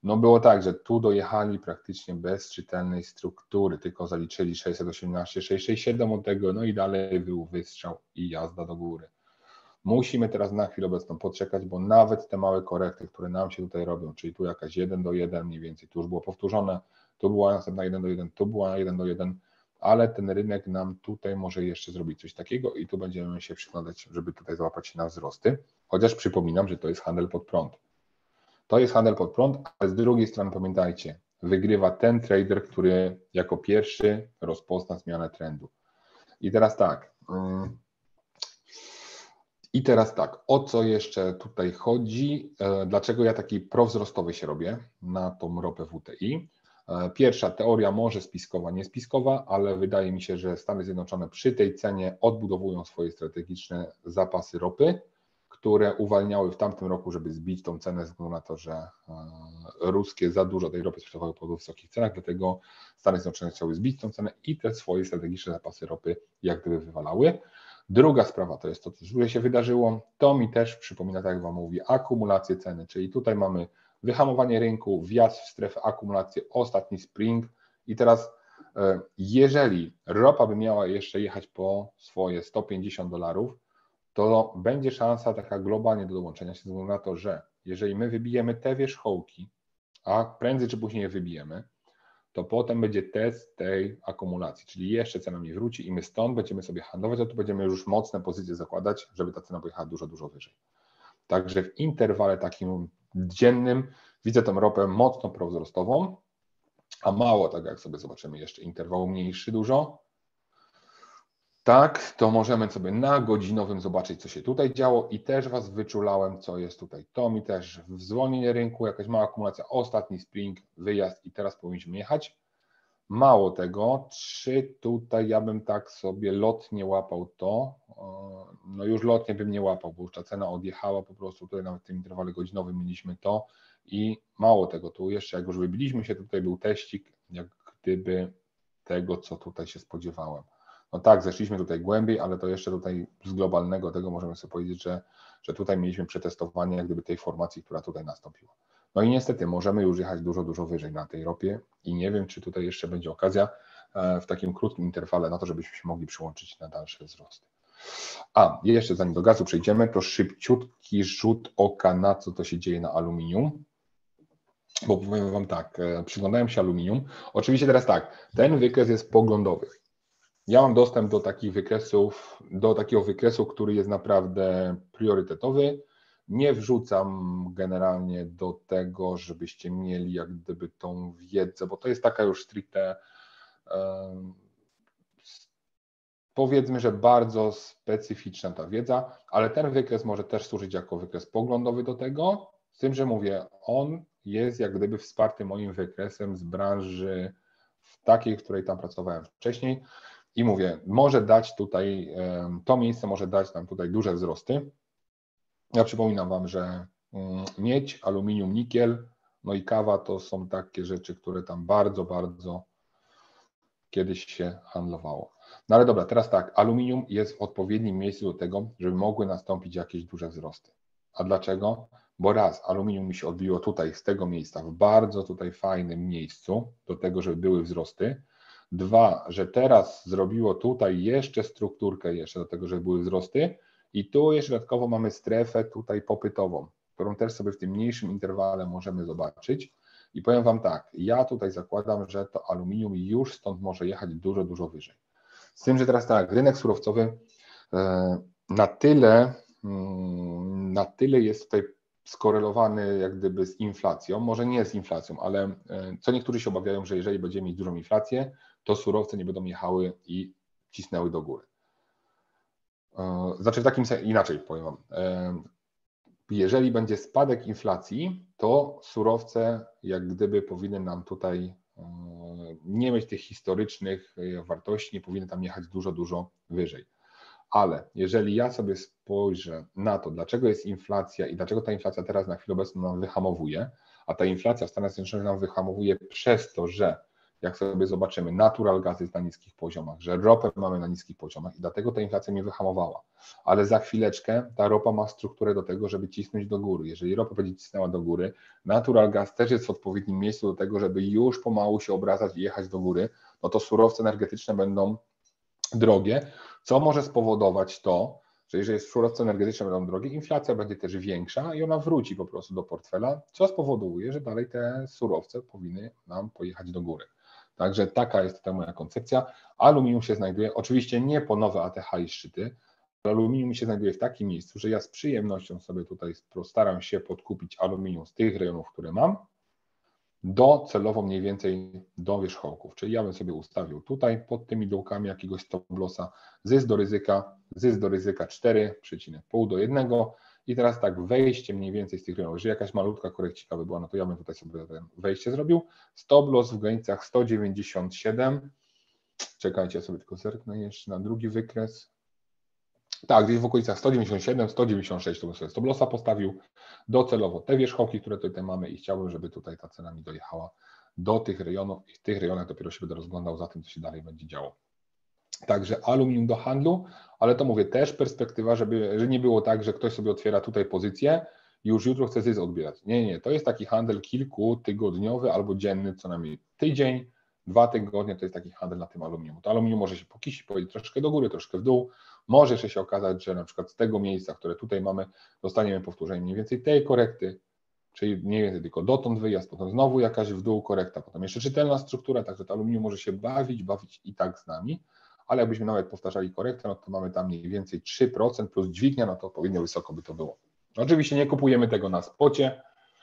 No było tak, że tu dojechali praktycznie bez czytelnej struktury, tylko zaliczyli 618, 667 od tego, no i dalej był wystrzał i jazda do góry. Musimy teraz na chwilę obecną poczekać, bo nawet te małe korekty, które nam się tutaj robią, czyli tu jakaś 1:1 mniej więcej, tu już było powtórzone, tu była następna 1:1, tu była 1:1, ale ten rynek nam tutaj może jeszcze zrobić coś takiego i tu będziemy się przyglądać, żeby tutaj załapać się na wzrosty, chociaż przypominam, że to jest handel pod prąd. To jest handel pod prąd, ale z drugiej strony pamiętajcie, wygrywa ten trader, który jako pierwszy rozpozna zmianę trendu. I teraz tak, o co jeszcze tutaj chodzi? Dlaczego ja taki prowzrostowy się robię na tą ropę WTI? Pierwsza teoria może spiskowa, nie spiskowa, ale wydaje mi się, że Stany Zjednoczone przy tej cenie odbudowują swoje strategiczne zapasy ropy, które uwalniały w tamtym roku, żeby zbić tą cenę, ze względu na to, że ruskie za dużo tej ropy sprzedawały po wysokich cenach, dlatego Stany Zjednoczone chciały zbić tą cenę i te swoje strategiczne zapasy ropy jak gdyby wywalały. Druga sprawa to jest to, co się wydarzyło. To mi też przypomina, tak jak Wam mówię, akumulację ceny, czyli tutaj mamy wyhamowanie rynku, wjazd w strefę akumulacji, ostatni spring i teraz jeżeli ropa by miała jeszcze jechać po swoje $150, to będzie szansa taka globalnie do dołączenia się, ze względu na to, że jeżeli my wybijemy te wierzchołki, a prędzej czy później je wybijemy, to potem będzie test tej akumulacji, czyli jeszcze cena mi wróci i my stąd będziemy sobie handlować, a tu będziemy już mocne pozycje zakładać, żeby ta cena pojechała dużo, dużo wyżej. Także w interwale takim dziennym widzę tę ropę mocno prowzrostową, a mało tego, jak sobie zobaczymy jeszcze interwał mniejszy dużo, tak, to możemy sobie na godzinowym zobaczyć, co się tutaj działo i też Was wyczulałem, co jest tutaj. To mi też zwolnienie rynku, jakaś mała akumulacja, ostatni spring, wyjazd i teraz powinniśmy jechać. Mało tego, czy tutaj ja bym tak sobie lotnie łapał to, no już lotnie bym nie łapał, bo już ta cena odjechała po prostu, tutaj nawet w tym interwale godzinowym mieliśmy to i mało tego, tu jeszcze jak już wybiliśmy się, tutaj był teścik, jak gdyby tego, co tutaj się spodziewałem. No tak, zeszliśmy tutaj głębiej, ale to jeszcze tutaj z globalnego tego możemy sobie powiedzieć, że tutaj mieliśmy przetestowanie jak gdyby tej formacji, która tutaj nastąpiła. No i niestety możemy już jechać dużo, dużo wyżej na tej ropie i nie wiem, czy tutaj jeszcze będzie okazja w takim krótkim interwale na to, żebyśmy się mogli przyłączyć na dalsze wzrosty. A, jeszcze zanim do gazu przejdziemy, to szybciutki rzut oka na co to się dzieje na aluminium. Bo powiem Wam tak, przyglądałem się aluminium. Oczywiście teraz tak, ten wykres jest poglądowy. Ja mam dostęp do takich wykresów, do takiego wykresu, który jest naprawdę priorytetowy. Nie wrzucam generalnie do tego, żebyście mieli jak gdyby tą wiedzę, bo to jest taka już stricte, powiedzmy, że bardzo specyficzna ta wiedza, ale ten wykres może też służyć jako wykres poglądowy do tego, z tym, że mówię, on jest jak gdyby wsparty moim wykresem z branży takiej, w której tam pracowałem wcześniej. I mówię, może dać tutaj, to miejsce może dać nam tutaj duże wzrosty. Ja przypominam Wam, że miedź, aluminium, nikiel, no i kawa to są takie rzeczy, które tam bardzo, bardzo kiedyś się handlowało. No ale dobra, teraz tak, aluminium jest w odpowiednim miejscu do tego, żeby mogły nastąpić jakieś duże wzrosty. A dlaczego? Bo raz, aluminium mi się odbiło tutaj z tego miejsca, w bardzo tutaj fajnym miejscu do tego, żeby były wzrosty. Dwa, że teraz zrobiło tutaj jeszcze strukturkę jeszcze do tego, żeby były wzrosty i tu jeszcze dodatkowo mamy strefę tutaj popytową, którą też sobie w tym mniejszym interwale możemy zobaczyć i powiem Wam tak, ja tutaj zakładam, że to aluminium już stąd może jechać dużo, dużo wyżej. Z tym, że teraz tak, rynek surowcowy na tyle jest tutaj skorelowany jak gdyby z inflacją, może nie z inflacją, ale co niektórzy się obawiają, że jeżeli będziemy mieć dużą inflację, to surowce nie będą jechały i cisnęły do góry. Znaczy w takim sensie, inaczej powiem Wam, jeżeli będzie spadek inflacji, to surowce jak gdyby powinny nam tutaj nie mieć tych historycznych wartości, nie powinny tam jechać dużo, dużo wyżej. Ale jeżeli ja sobie spojrzę na to, dlaczego jest inflacja i dlaczego ta inflacja teraz na chwilę obecną nam wyhamowuje, a ta inflacja w Stanach Zjednoczonych nam wyhamowuje przez to, że jak sobie zobaczymy, natural gaz jest na niskich poziomach, że ropę mamy na niskich poziomach i dlatego ta inflacja mnie wyhamowała. Ale za chwileczkę ta ropa ma strukturę do tego, żeby cisnąć do góry. Jeżeli ropa będzie cisnęła do góry, natural gas też jest w odpowiednim miejscu do tego, żeby już pomału się obracać i jechać do góry, no to surowce energetyczne będą drogie, co może spowodować to, że jeżeli surowce energetyczne będą drogie, inflacja będzie też większa i ona wróci po prostu do portfela, co spowoduje, że dalej te surowce powinny nam pojechać do góry. Także taka jest ta moja koncepcja. Aluminium się znajduje, oczywiście nie po nowe ATH i szczyty, ale aluminium się znajduje w takim miejscu, że ja z przyjemnością sobie tutaj staram się podkupić aluminium z tych rejonów, które mam, celowo mniej więcej do wierzchołków. Czyli ja bym sobie ustawił tutaj pod tymi dołkami jakiegoś stop lossa zysk do ryzyka 4,5 do 1 i teraz tak wejście mniej więcej z tych rejonów, jeżeli jakaś malutka korekcika by była, no to ja bym tutaj sobie wejście zrobił. Stop loss w granicach 197. Czekajcie, ja sobie tylko zerknę jeszcze na drugi wykres. Tak, gdzieś w okolicach 197, 196 to bym sobie stop lossa postawił. Docelowo te wierzchołki, które tutaj mamy i chciałbym, żeby tutaj ta cena mi dojechała do tych rejonów i w tych rejonach dopiero się będę rozglądał za tym, co się dalej będzie działo. Także aluminium do handlu, ale to mówię też perspektywa, że nie było tak, że ktoś sobie otwiera tutaj pozycję i już jutro chce zysk odbierać. Nie, to jest taki handel kilkutygodniowy albo dzienny, co najmniej tydzień, 2 tygodnie to jest taki handel na tym aluminium. To aluminium może się pokisić, powiedzieć troszkę do góry, troszkę w dół. Może jeszcze się okazać, że na przykład z tego miejsca, które tutaj mamy, dostaniemy powtórzenie mniej więcej tej korekty, czyli mniej więcej tylko dotąd wyjazd, potem znowu jakaś w dół korekta, potem jeszcze czytelna struktura, także to aluminium może się bawić i tak z nami, ale jakbyśmy nawet powtarzali korektę, no to mamy tam mniej więcej 3% plus dźwignia, no to odpowiednio wysoko by to było. Oczywiście nie kupujemy tego na spocie,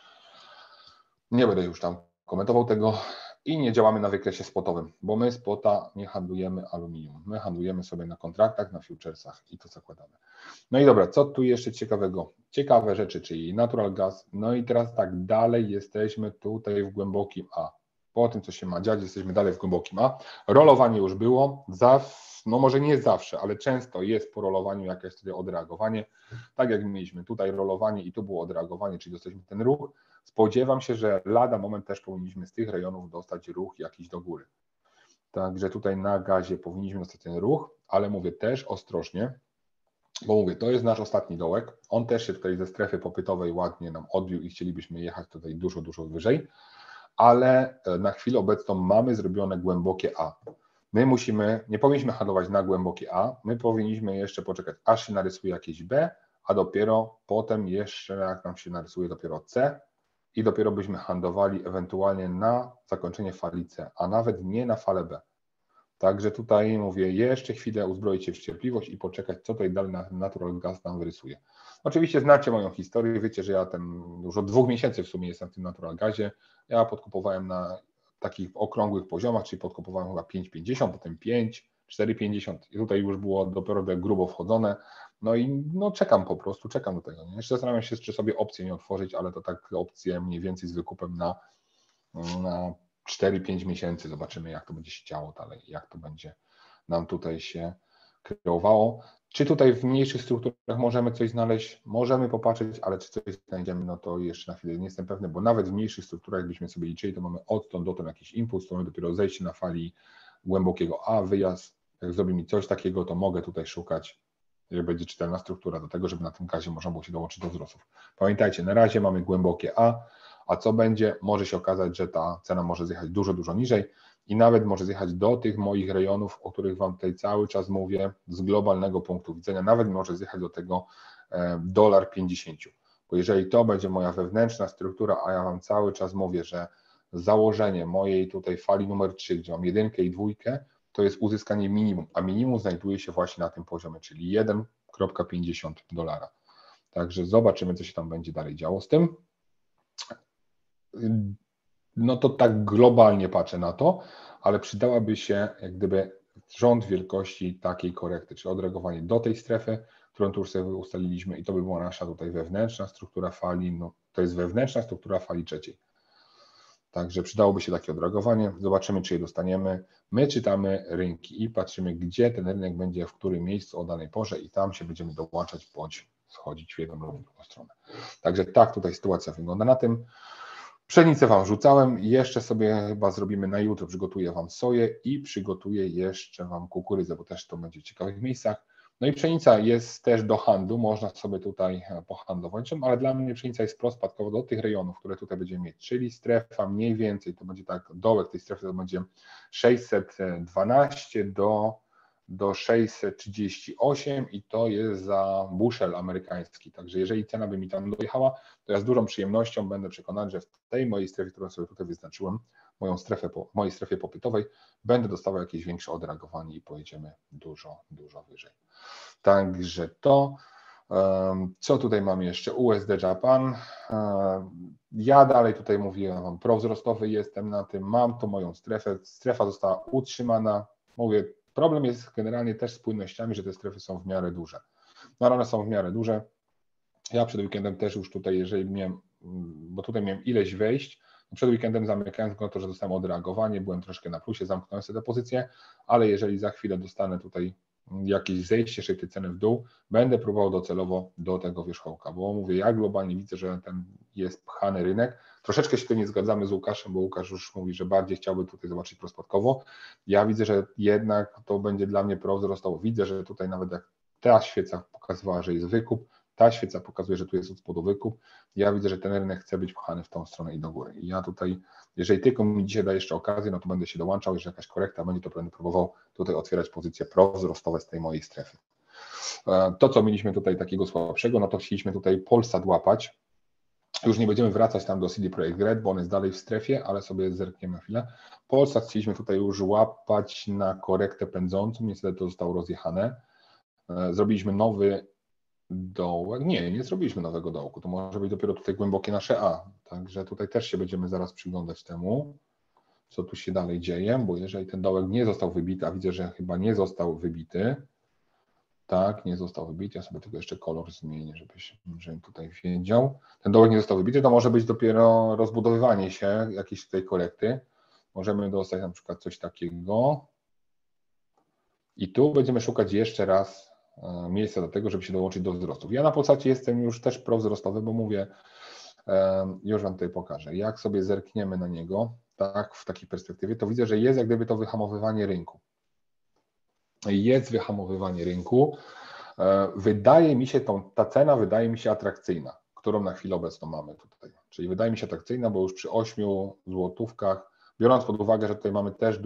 nie będę już tam komentował tego i nie działamy na wykresie spotowym, bo my spota nie handlujemy aluminium, my handlujemy sobie na kontraktach, na futuresach i to zakładamy. No i dobra, co tu jeszcze ciekawego? Ciekawe rzeczy, czyli natural gas, no i teraz tak, dalej jesteśmy tutaj w głębokim A. Po tym, co się ma dziać, jesteśmy dalej w głębokim A. Rolowanie już było, no może nie zawsze, ale często jest po rolowaniu jakieś tutaj odreagowanie. Tak jak mieliśmy tutaj rolowanie i tu było odreagowanie, czyli dostaliśmy ten ruch. Spodziewam się, że lada moment też powinniśmy z tych rejonów dostać ruch jakiś do góry. Także tutaj na gazie powinniśmy dostać ten ruch, ale mówię też ostrożnie, bo mówię, to jest nasz ostatni dołek. On też się tutaj ze strefy popytowej ładnie nam odbił i chcielibyśmy jechać tutaj dużo, dużo wyżej, ale na chwilę obecną mamy zrobione głębokie A. My nie powinniśmy handlować na głębokie A, my powinniśmy jeszcze poczekać, aż się narysuje jakieś B, a dopiero potem jeszcze jak nam się narysuje dopiero C i dopiero byśmy handlowali ewentualnie na zakończenie fali C, a nawet nie na falę B. Także tutaj mówię, jeszcze chwilę uzbroić się w cierpliwość i poczekać, co tutaj dalej natural gas nam wyrysuje. Oczywiście znacie moją historię, wiecie, że ja już od 2 miesięcy w sumie jestem w tym natural gazie. Ja podkupowałem na takich okrągłych poziomach, czyli podkupowałem chyba 5,50, potem 5, 4,50 i tutaj już było dopiero grubo wchodzone. No i czekam po prostu, czekam do tego. Nie? Jeszcze zastanawiam się, czy sobie opcję nie otworzyć, ale to tak opcję mniej więcej z wykupem na 4-5 miesięcy. Zobaczymy, jak to będzie się działo dalej, jak to będzie nam tutaj się kreowało. Czy tutaj w mniejszych strukturach możemy coś znaleźć? Możemy popatrzeć, ale czy coś znajdziemy, no to jeszcze na chwilę nie jestem pewny, bo nawet w mniejszych strukturach, jakbyśmy sobie liczyli, to mamy odtąd dotąd jakiś impuls, to mamy dopiero zejście na fali głębokiego A, wyjazd. Jak zrobi mi coś takiego, to mogę tutaj szukać, jak będzie czytelna struktura do tego, żeby na tym gazie można było się dołączyć do wzrostów. Pamiętajcie, na razie mamy głębokie A co będzie? Może się okazać, że ta cena może zjechać dużo, dużo niżej i nawet może zjechać do tych moich rejonów, o których Wam tutaj cały czas mówię, z globalnego punktu widzenia, nawet może zjechać do tego $1.50. Bo jeżeli to będzie moja wewnętrzna struktura, a ja Wam cały czas mówię, że założenie mojej tutaj fali numer 3, gdzie mam 1 i 2, to jest uzyskanie minimum, a minimum znajduje się właśnie na tym poziomie, czyli $1.50. Także zobaczymy, co się tam będzie dalej działo z tym. No to tak globalnie patrzę na to, ale przydałaby się jak gdyby rząd wielkości takiej korekty, czyli odreagowanie do tej strefy, którą tu już sobie ustaliliśmy i to by była nasza tutaj wewnętrzna struktura fali, no to jest wewnętrzna struktura fali trzeciej. Także przydałoby się takie odreagowanie, zobaczymy, czy je dostaniemy. My czytamy rynki i patrzymy, gdzie ten rynek będzie, w którym miejscu o danej porze i tam się będziemy dołączać bądź schodzić w jedną lub drugą stronę. Także tak tutaj sytuacja wygląda na tym. Pszenicę Wam rzucałem, jeszcze sobie chyba zrobimy na jutro, przygotuję Wam soję i przygotuję jeszcze Wam kukurydzę, bo też to będzie w ciekawych miejscach. No i pszenica jest też do handlu, można sobie tutaj pohandlować, ale dla mnie pszenica jest prospadkowa do tych rejonów, które tutaj będziemy mieć, czyli strefa mniej więcej, to będzie tak, dołek tej strefy to będzie 612 do 638 i to jest za buszel amerykański. Także jeżeli cena by mi tam dojechała, to ja z dużą przyjemnością będę przekonany, że w tej mojej strefie, którą sobie tutaj wyznaczyłem, mojej strefie popytowej, będę dostawał jakieś większe odreagowanie i pojedziemy dużo, dużo wyżej. Także to. Co tutaj mam jeszcze? USD Japan. Ja dalej tutaj mówiłem Wam, prowzrostowy jestem na tym, mam tu moją strefę, strefa została utrzymana. Mówię, problem jest generalnie też z płynnościami, że te strefy są w miarę duże. No ale one są w miarę duże. Ja przed weekendem też już tutaj, jeżeli miałem, bo tutaj miałem ileś wejść, przed weekendem zamykając go to, że dostałem odreagowanie, byłem troszkę na plusie, zamknąłem sobie tę pozycję, ale jeżeli za chwilę dostanę tutaj jakieś zejście jeszcze tej ceny w dół, będę próbował docelowo do tego wierzchołka, bo mówię, ja globalnie widzę, że ten jest pchany rynek. Troszeczkę się tu nie zgadzamy z Łukaszem, bo Łukasz już mówi, że bardziej chciałby tutaj zobaczyć prospadkowo. Ja widzę, że jednak to będzie dla mnie prowzrostowo. Widzę, że tutaj nawet jak ta świeca pokazywała, że jest wykup, ta świeca pokazuje, że tu jest od spodu wykup. Ja widzę, że ten rynek chce być pchany w tą stronę i do góry. I ja tutaj, jeżeli tylko mi dzisiaj da jeszcze okazję, no to będę się dołączał, jeżeli jakaś korekta będzie, to będę próbował tutaj otwierać pozycje prowzrostowe z tej mojej strefy. To, co mieliśmy tutaj takiego słabszego, no to chcieliśmy tutaj Polsat łapać. Już nie będziemy wracać tam do CD Projekt Red, bo on jest dalej w strefie, ale sobie zerkniemy na chwilę. Polsat chcieliśmy tutaj już łapać na korektę pędzącą, niestety to zostało rozjechane. Zrobiliśmy nowy dołek. Nie zrobiliśmy nowego dołku. To może być dopiero tutaj głębokie nasze A. Także tutaj też się będziemy zaraz przyglądać temu, co tu się dalej dzieje, bo jeżeli ten dołek nie został wybity, a widzę, że chyba nie został wybity, tak, nie został wybity, ja sobie tylko jeszcze kolor zmienię, żebym tutaj wiedział. Ten dołek nie został wybity, to może być dopiero rozbudowywanie się jakiejś tutaj korekty. Możemy dostać na przykład coś takiego i tu będziemy szukać jeszcze raz miejsca do tego, żeby się dołączyć do wzrostów. Ja na Polsacie jestem już też prowzrostowy, bo mówię, już Wam tutaj pokażę, jak sobie zerkniemy na niego, tak, w takiej perspektywie, to widzę, że jest jak gdyby to wyhamowywanie rynku. Jest wyhamowywanie rynku. Wydaje mi się, ta cena wydaje mi się atrakcyjna, którą na chwilę obecną mamy tutaj. Czyli wydaje mi się atrakcyjna, bo już przy 8 złotówkach, biorąc pod uwagę, że tutaj mamy też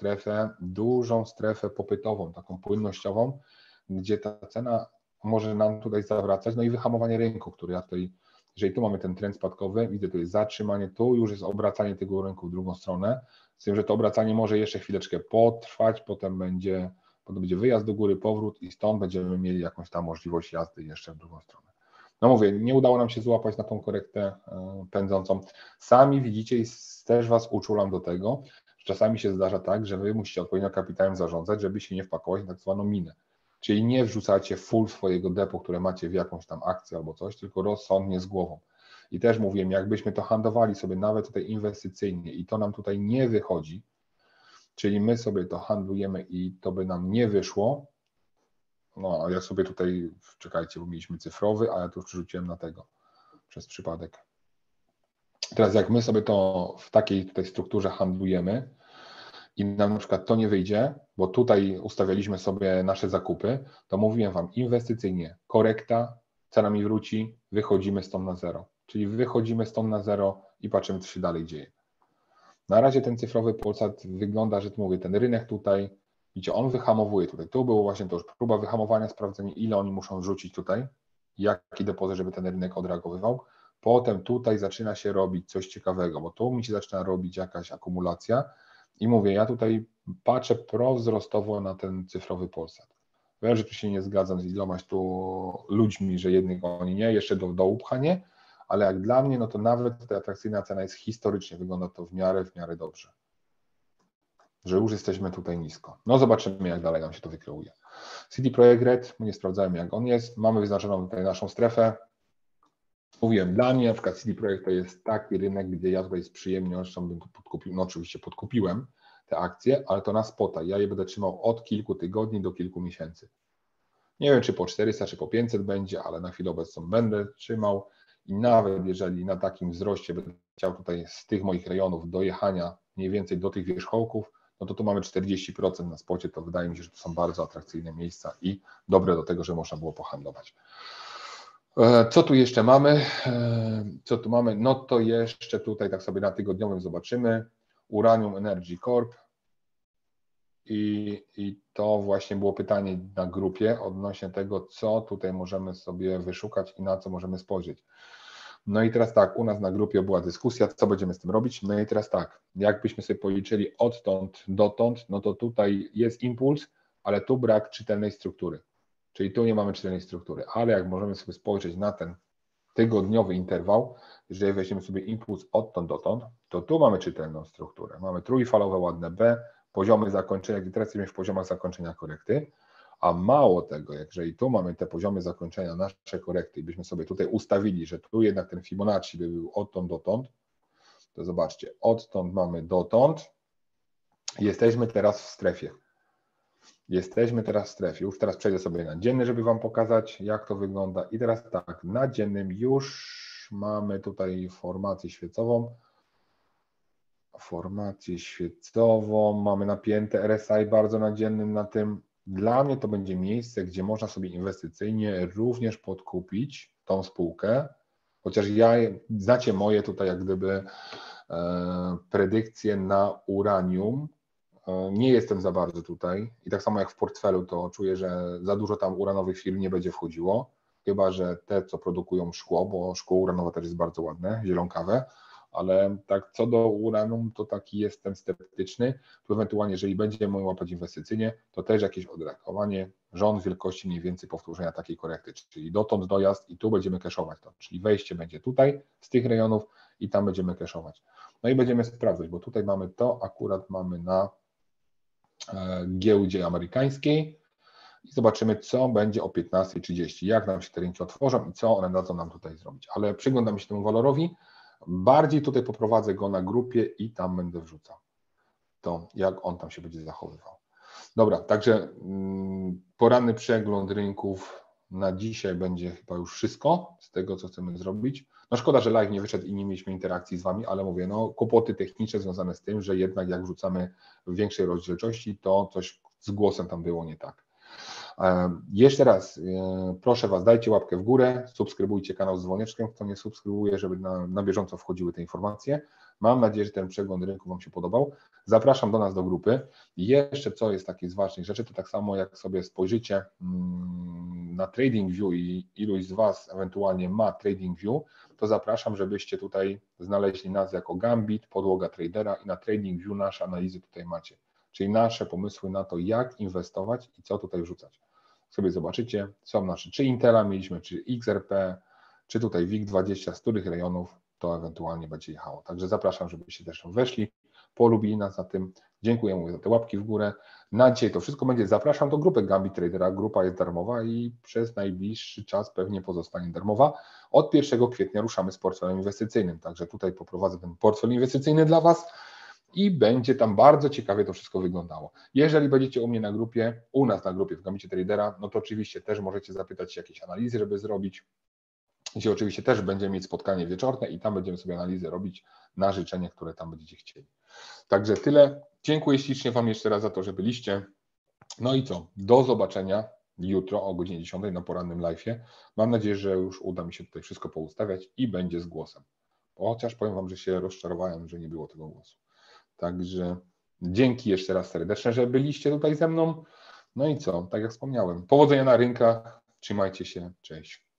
dużą strefę popytową, taką płynnościową, gdzie ta cena może nam tutaj zawracać, no i wyhamowanie rynku, który ja tutaj, jeżeli tu mamy ten trend spadkowy, widzę, tu jest zatrzymanie, tu już jest obracanie tego rynku w drugą stronę, z tym, że to obracanie może jeszcze chwileczkę potrwać, potem będzie wyjazd do góry, powrót i stąd będziemy mieli jakąś tam możliwość jazdy jeszcze w drugą stronę. No mówię, nie udało nam się złapać na tą korektę pędzącą. Sami widzicie i też Was uczulam do tego, że czasami się zdarza tak, że Wy musicie odpowiednio kapitałem zarządzać, żeby się nie wpakować na tak zwaną minę. Czyli nie wrzucacie full swojego depo, które macie w jakąś tam akcję albo coś, tylko rozsądnie z głową. I też mówiłem, jakbyśmy to handlowali sobie nawet tutaj inwestycyjnie i to nam tutaj nie wychodzi, czyli my sobie to handlujemy i to by nam nie wyszło, no a ja sobie tutaj, czekajcie, bo mieliśmy cyfrowy, a ja tu przerzuciłem na tego przez przypadek. Teraz jak my sobie to w takiej tutaj strukturze handlujemy i nam na przykład to nie wyjdzie, bo tutaj ustawialiśmy sobie nasze zakupy, to mówiłem Wam inwestycyjnie, korekta, cena mi wróci, wychodzimy stąd na zero. Czyli wychodzimy stąd na zero i patrzymy, co się dalej dzieje. Na razie ten cyfrowy Polsat wygląda, że tu mówię, ten rynek tutaj, widzicie, on wyhamowuje tutaj. Tu było właśnie to już próba wyhamowania, sprawdzenie, ile oni muszą wrzucić tutaj, jaki depozyt, żeby ten rynek odreagowywał. Potem tutaj zaczyna się robić coś ciekawego, bo tu mi się zaczyna robić jakaś akumulacja i mówię, ja tutaj patrzę prowzrostowo na ten cyfrowy Polsat. Wiem, że tu się nie zgadzam z ilomaś tu ludźmi, że jednych oni nie, jeszcze do dołu pchanie, ale jak dla mnie, no to nawet ta atrakcyjna cena jest historycznie, wygląda to w miarę dobrze. Że już jesteśmy tutaj nisko. No zobaczymy, jak dalej nam się to wykreuje. CD Projekt Red, nie sprawdzałem, jak on jest. Mamy wyznaczoną tutaj naszą strefę. Mówiłem, dla mnie na przykład CD Projekt to jest taki rynek, gdzie ja tutaj z przyjemnością bym to podkupił. No oczywiście podkupiłem te akcje, ale to na spota. Ja je będę trzymał od kilku tygodni do kilku miesięcy. Nie wiem, czy po 400, czy po 500 będzie, ale na chwilę obecną będę trzymał i nawet jeżeli na takim wzroście będę chciał tutaj z tych moich rejonów dojechania mniej więcej do tych wierzchołków, no to tu mamy 40% na spocie, to wydaje mi się, że to są bardzo atrakcyjne miejsca i dobre do tego, że można było pohandlować. Co tu jeszcze mamy? Co tu mamy? No to jeszcze tutaj tak sobie na tygodniowym zobaczymy. Uranium Energy Corp. I to właśnie było pytanie na grupie odnośnie tego, co tutaj możemy sobie wyszukać i na co możemy spojrzeć. No i teraz tak, u nas na grupie była dyskusja, co będziemy z tym robić. No i teraz tak, jakbyśmy sobie policzyli odtąd dotąd, no to tutaj jest impuls, ale tu brak czytelnej struktury. Czyli tu nie mamy czytelnej struktury, ale jak możemy sobie spojrzeć na ten tygodniowy interwał, jeżeli weźmiemy sobie impuls odtąd dotąd, to tu mamy czytelną strukturę. Mamy trójfalowe ładne B, poziomy zakończenia, gdy teraz jesteśmy w poziomach zakończenia korekty, a mało tego, jeżeli tu mamy te poziomy zakończenia nasze korekty i byśmy sobie tutaj ustawili, że tu jednak ten Fibonacci by był odtąd dotąd, to zobaczcie, odtąd mamy dotąd, jesteśmy teraz w strefie. Jesteśmy teraz w strefie. Już teraz przejdę sobie na dzienny, żeby Wam pokazać, jak to wygląda. I teraz tak, na dziennym już mamy tutaj formację świecową. Formację świecową, mamy napięte RSI bardzo na dziennym na tym. Dla mnie to będzie miejsce, gdzie można sobie inwestycyjnie również podkupić tą spółkę, chociaż znacie moje tutaj jak gdyby predykcje na uranium. Nie jestem za bardzo tutaj i tak samo jak w portfelu, to czuję, że za dużo tam uranowych firm nie będzie wchodziło, chyba że te, co produkują szkło, bo szkło uranowe też jest bardzo ładne, zielonkawe, ale tak co do uranu, to taki jestem sceptyczny, tu ewentualnie, jeżeli będziemy łapać inwestycyjnie, to też jakieś odrakowanie, rząd wielkości mniej więcej powtórzenia takiej korekty, czyli dotąd dojazd i tu będziemy cashować to, czyli wejście będzie tutaj z tych rejonów i tam będziemy cashować. No i będziemy sprawdzać, bo tutaj mamy to, akurat mamy na giełdzie amerykańskiej i zobaczymy, co będzie o 15:30, jak nam się te rynki otworzą i co one dadzą nam tutaj zrobić. Ale przyglądam się temu walorowi, bardziej tutaj poprowadzę go na grupie i tam będę wrzucał to, jak on tam się będzie zachowywał. Dobra, także poranny przegląd rynków na dzisiaj będzie chyba już wszystko z tego, co chcemy zrobić. No szkoda, że live nie wyszedł i nie mieliśmy interakcji z Wami, ale mówię, no kłopoty techniczne związane z tym, że jednak jak wrzucamy w większej rozdzielczości, to coś z głosem tam było nie tak. Jeszcze raz proszę Was, dajcie łapkę w górę, subskrybujcie kanał z dzwoneczkiem, kto nie subskrybuje, żeby na bieżąco wchodziły te informacje. Mam nadzieję, że ten przegląd rynku Wam się podobał. Zapraszam do nas do grupy. Jeszcze co jest takie z ważnych rzeczy, to tak samo jak sobie spojrzycie na TradingView i iluś z Was ewentualnie ma TradingView, to zapraszam, żebyście tutaj znaleźli nas jako Gambit, podłoga tradera i na TradingView nasze analizy tutaj macie. Czyli nasze pomysły na to, jak inwestować i co tutaj wrzucać. Sobie zobaczycie, są nasze, czy Intela mieliśmy, czy XRP, czy tutaj WIG20, z których rejonów to ewentualnie będzie jechało. Także zapraszam, żebyście też weszli, polubili nas na tym. Dziękuję mówię za te łapki w górę. Na dzisiaj to wszystko będzie. Zapraszam do grupy Gambit Tradera. Grupa jest darmowa i przez najbliższy czas pewnie pozostanie darmowa. Od 1 kwietnia ruszamy z portfelem inwestycyjnym. Także tutaj poprowadzę ten portfel inwestycyjny dla Was i będzie tam bardzo ciekawie to wszystko wyglądało. Jeżeli będziecie u mnie na grupie, u nas na grupie w Gambicie Tradera, no to oczywiście też możecie zapytać się jakieś analizy, żeby zrobić. Gdzie oczywiście też będziemy mieć spotkanie wieczorne i tam będziemy sobie analizę robić na życzenie, które tam będziecie chcieli. Także tyle. Dziękuję ślicznie Wam jeszcze raz za to, że byliście. No i co? Do zobaczenia jutro o godzinie 10 na porannym live'ie. Mam nadzieję, że już uda mi się tutaj wszystko poustawiać i będzie z głosem. Chociaż powiem Wam, że się rozczarowałem, że nie było tego głosu. Także dzięki jeszcze raz serdeczne, że byliście tutaj ze mną. No i co? Tak jak wspomniałem, powodzenia na rynkach. Trzymajcie się. Cześć.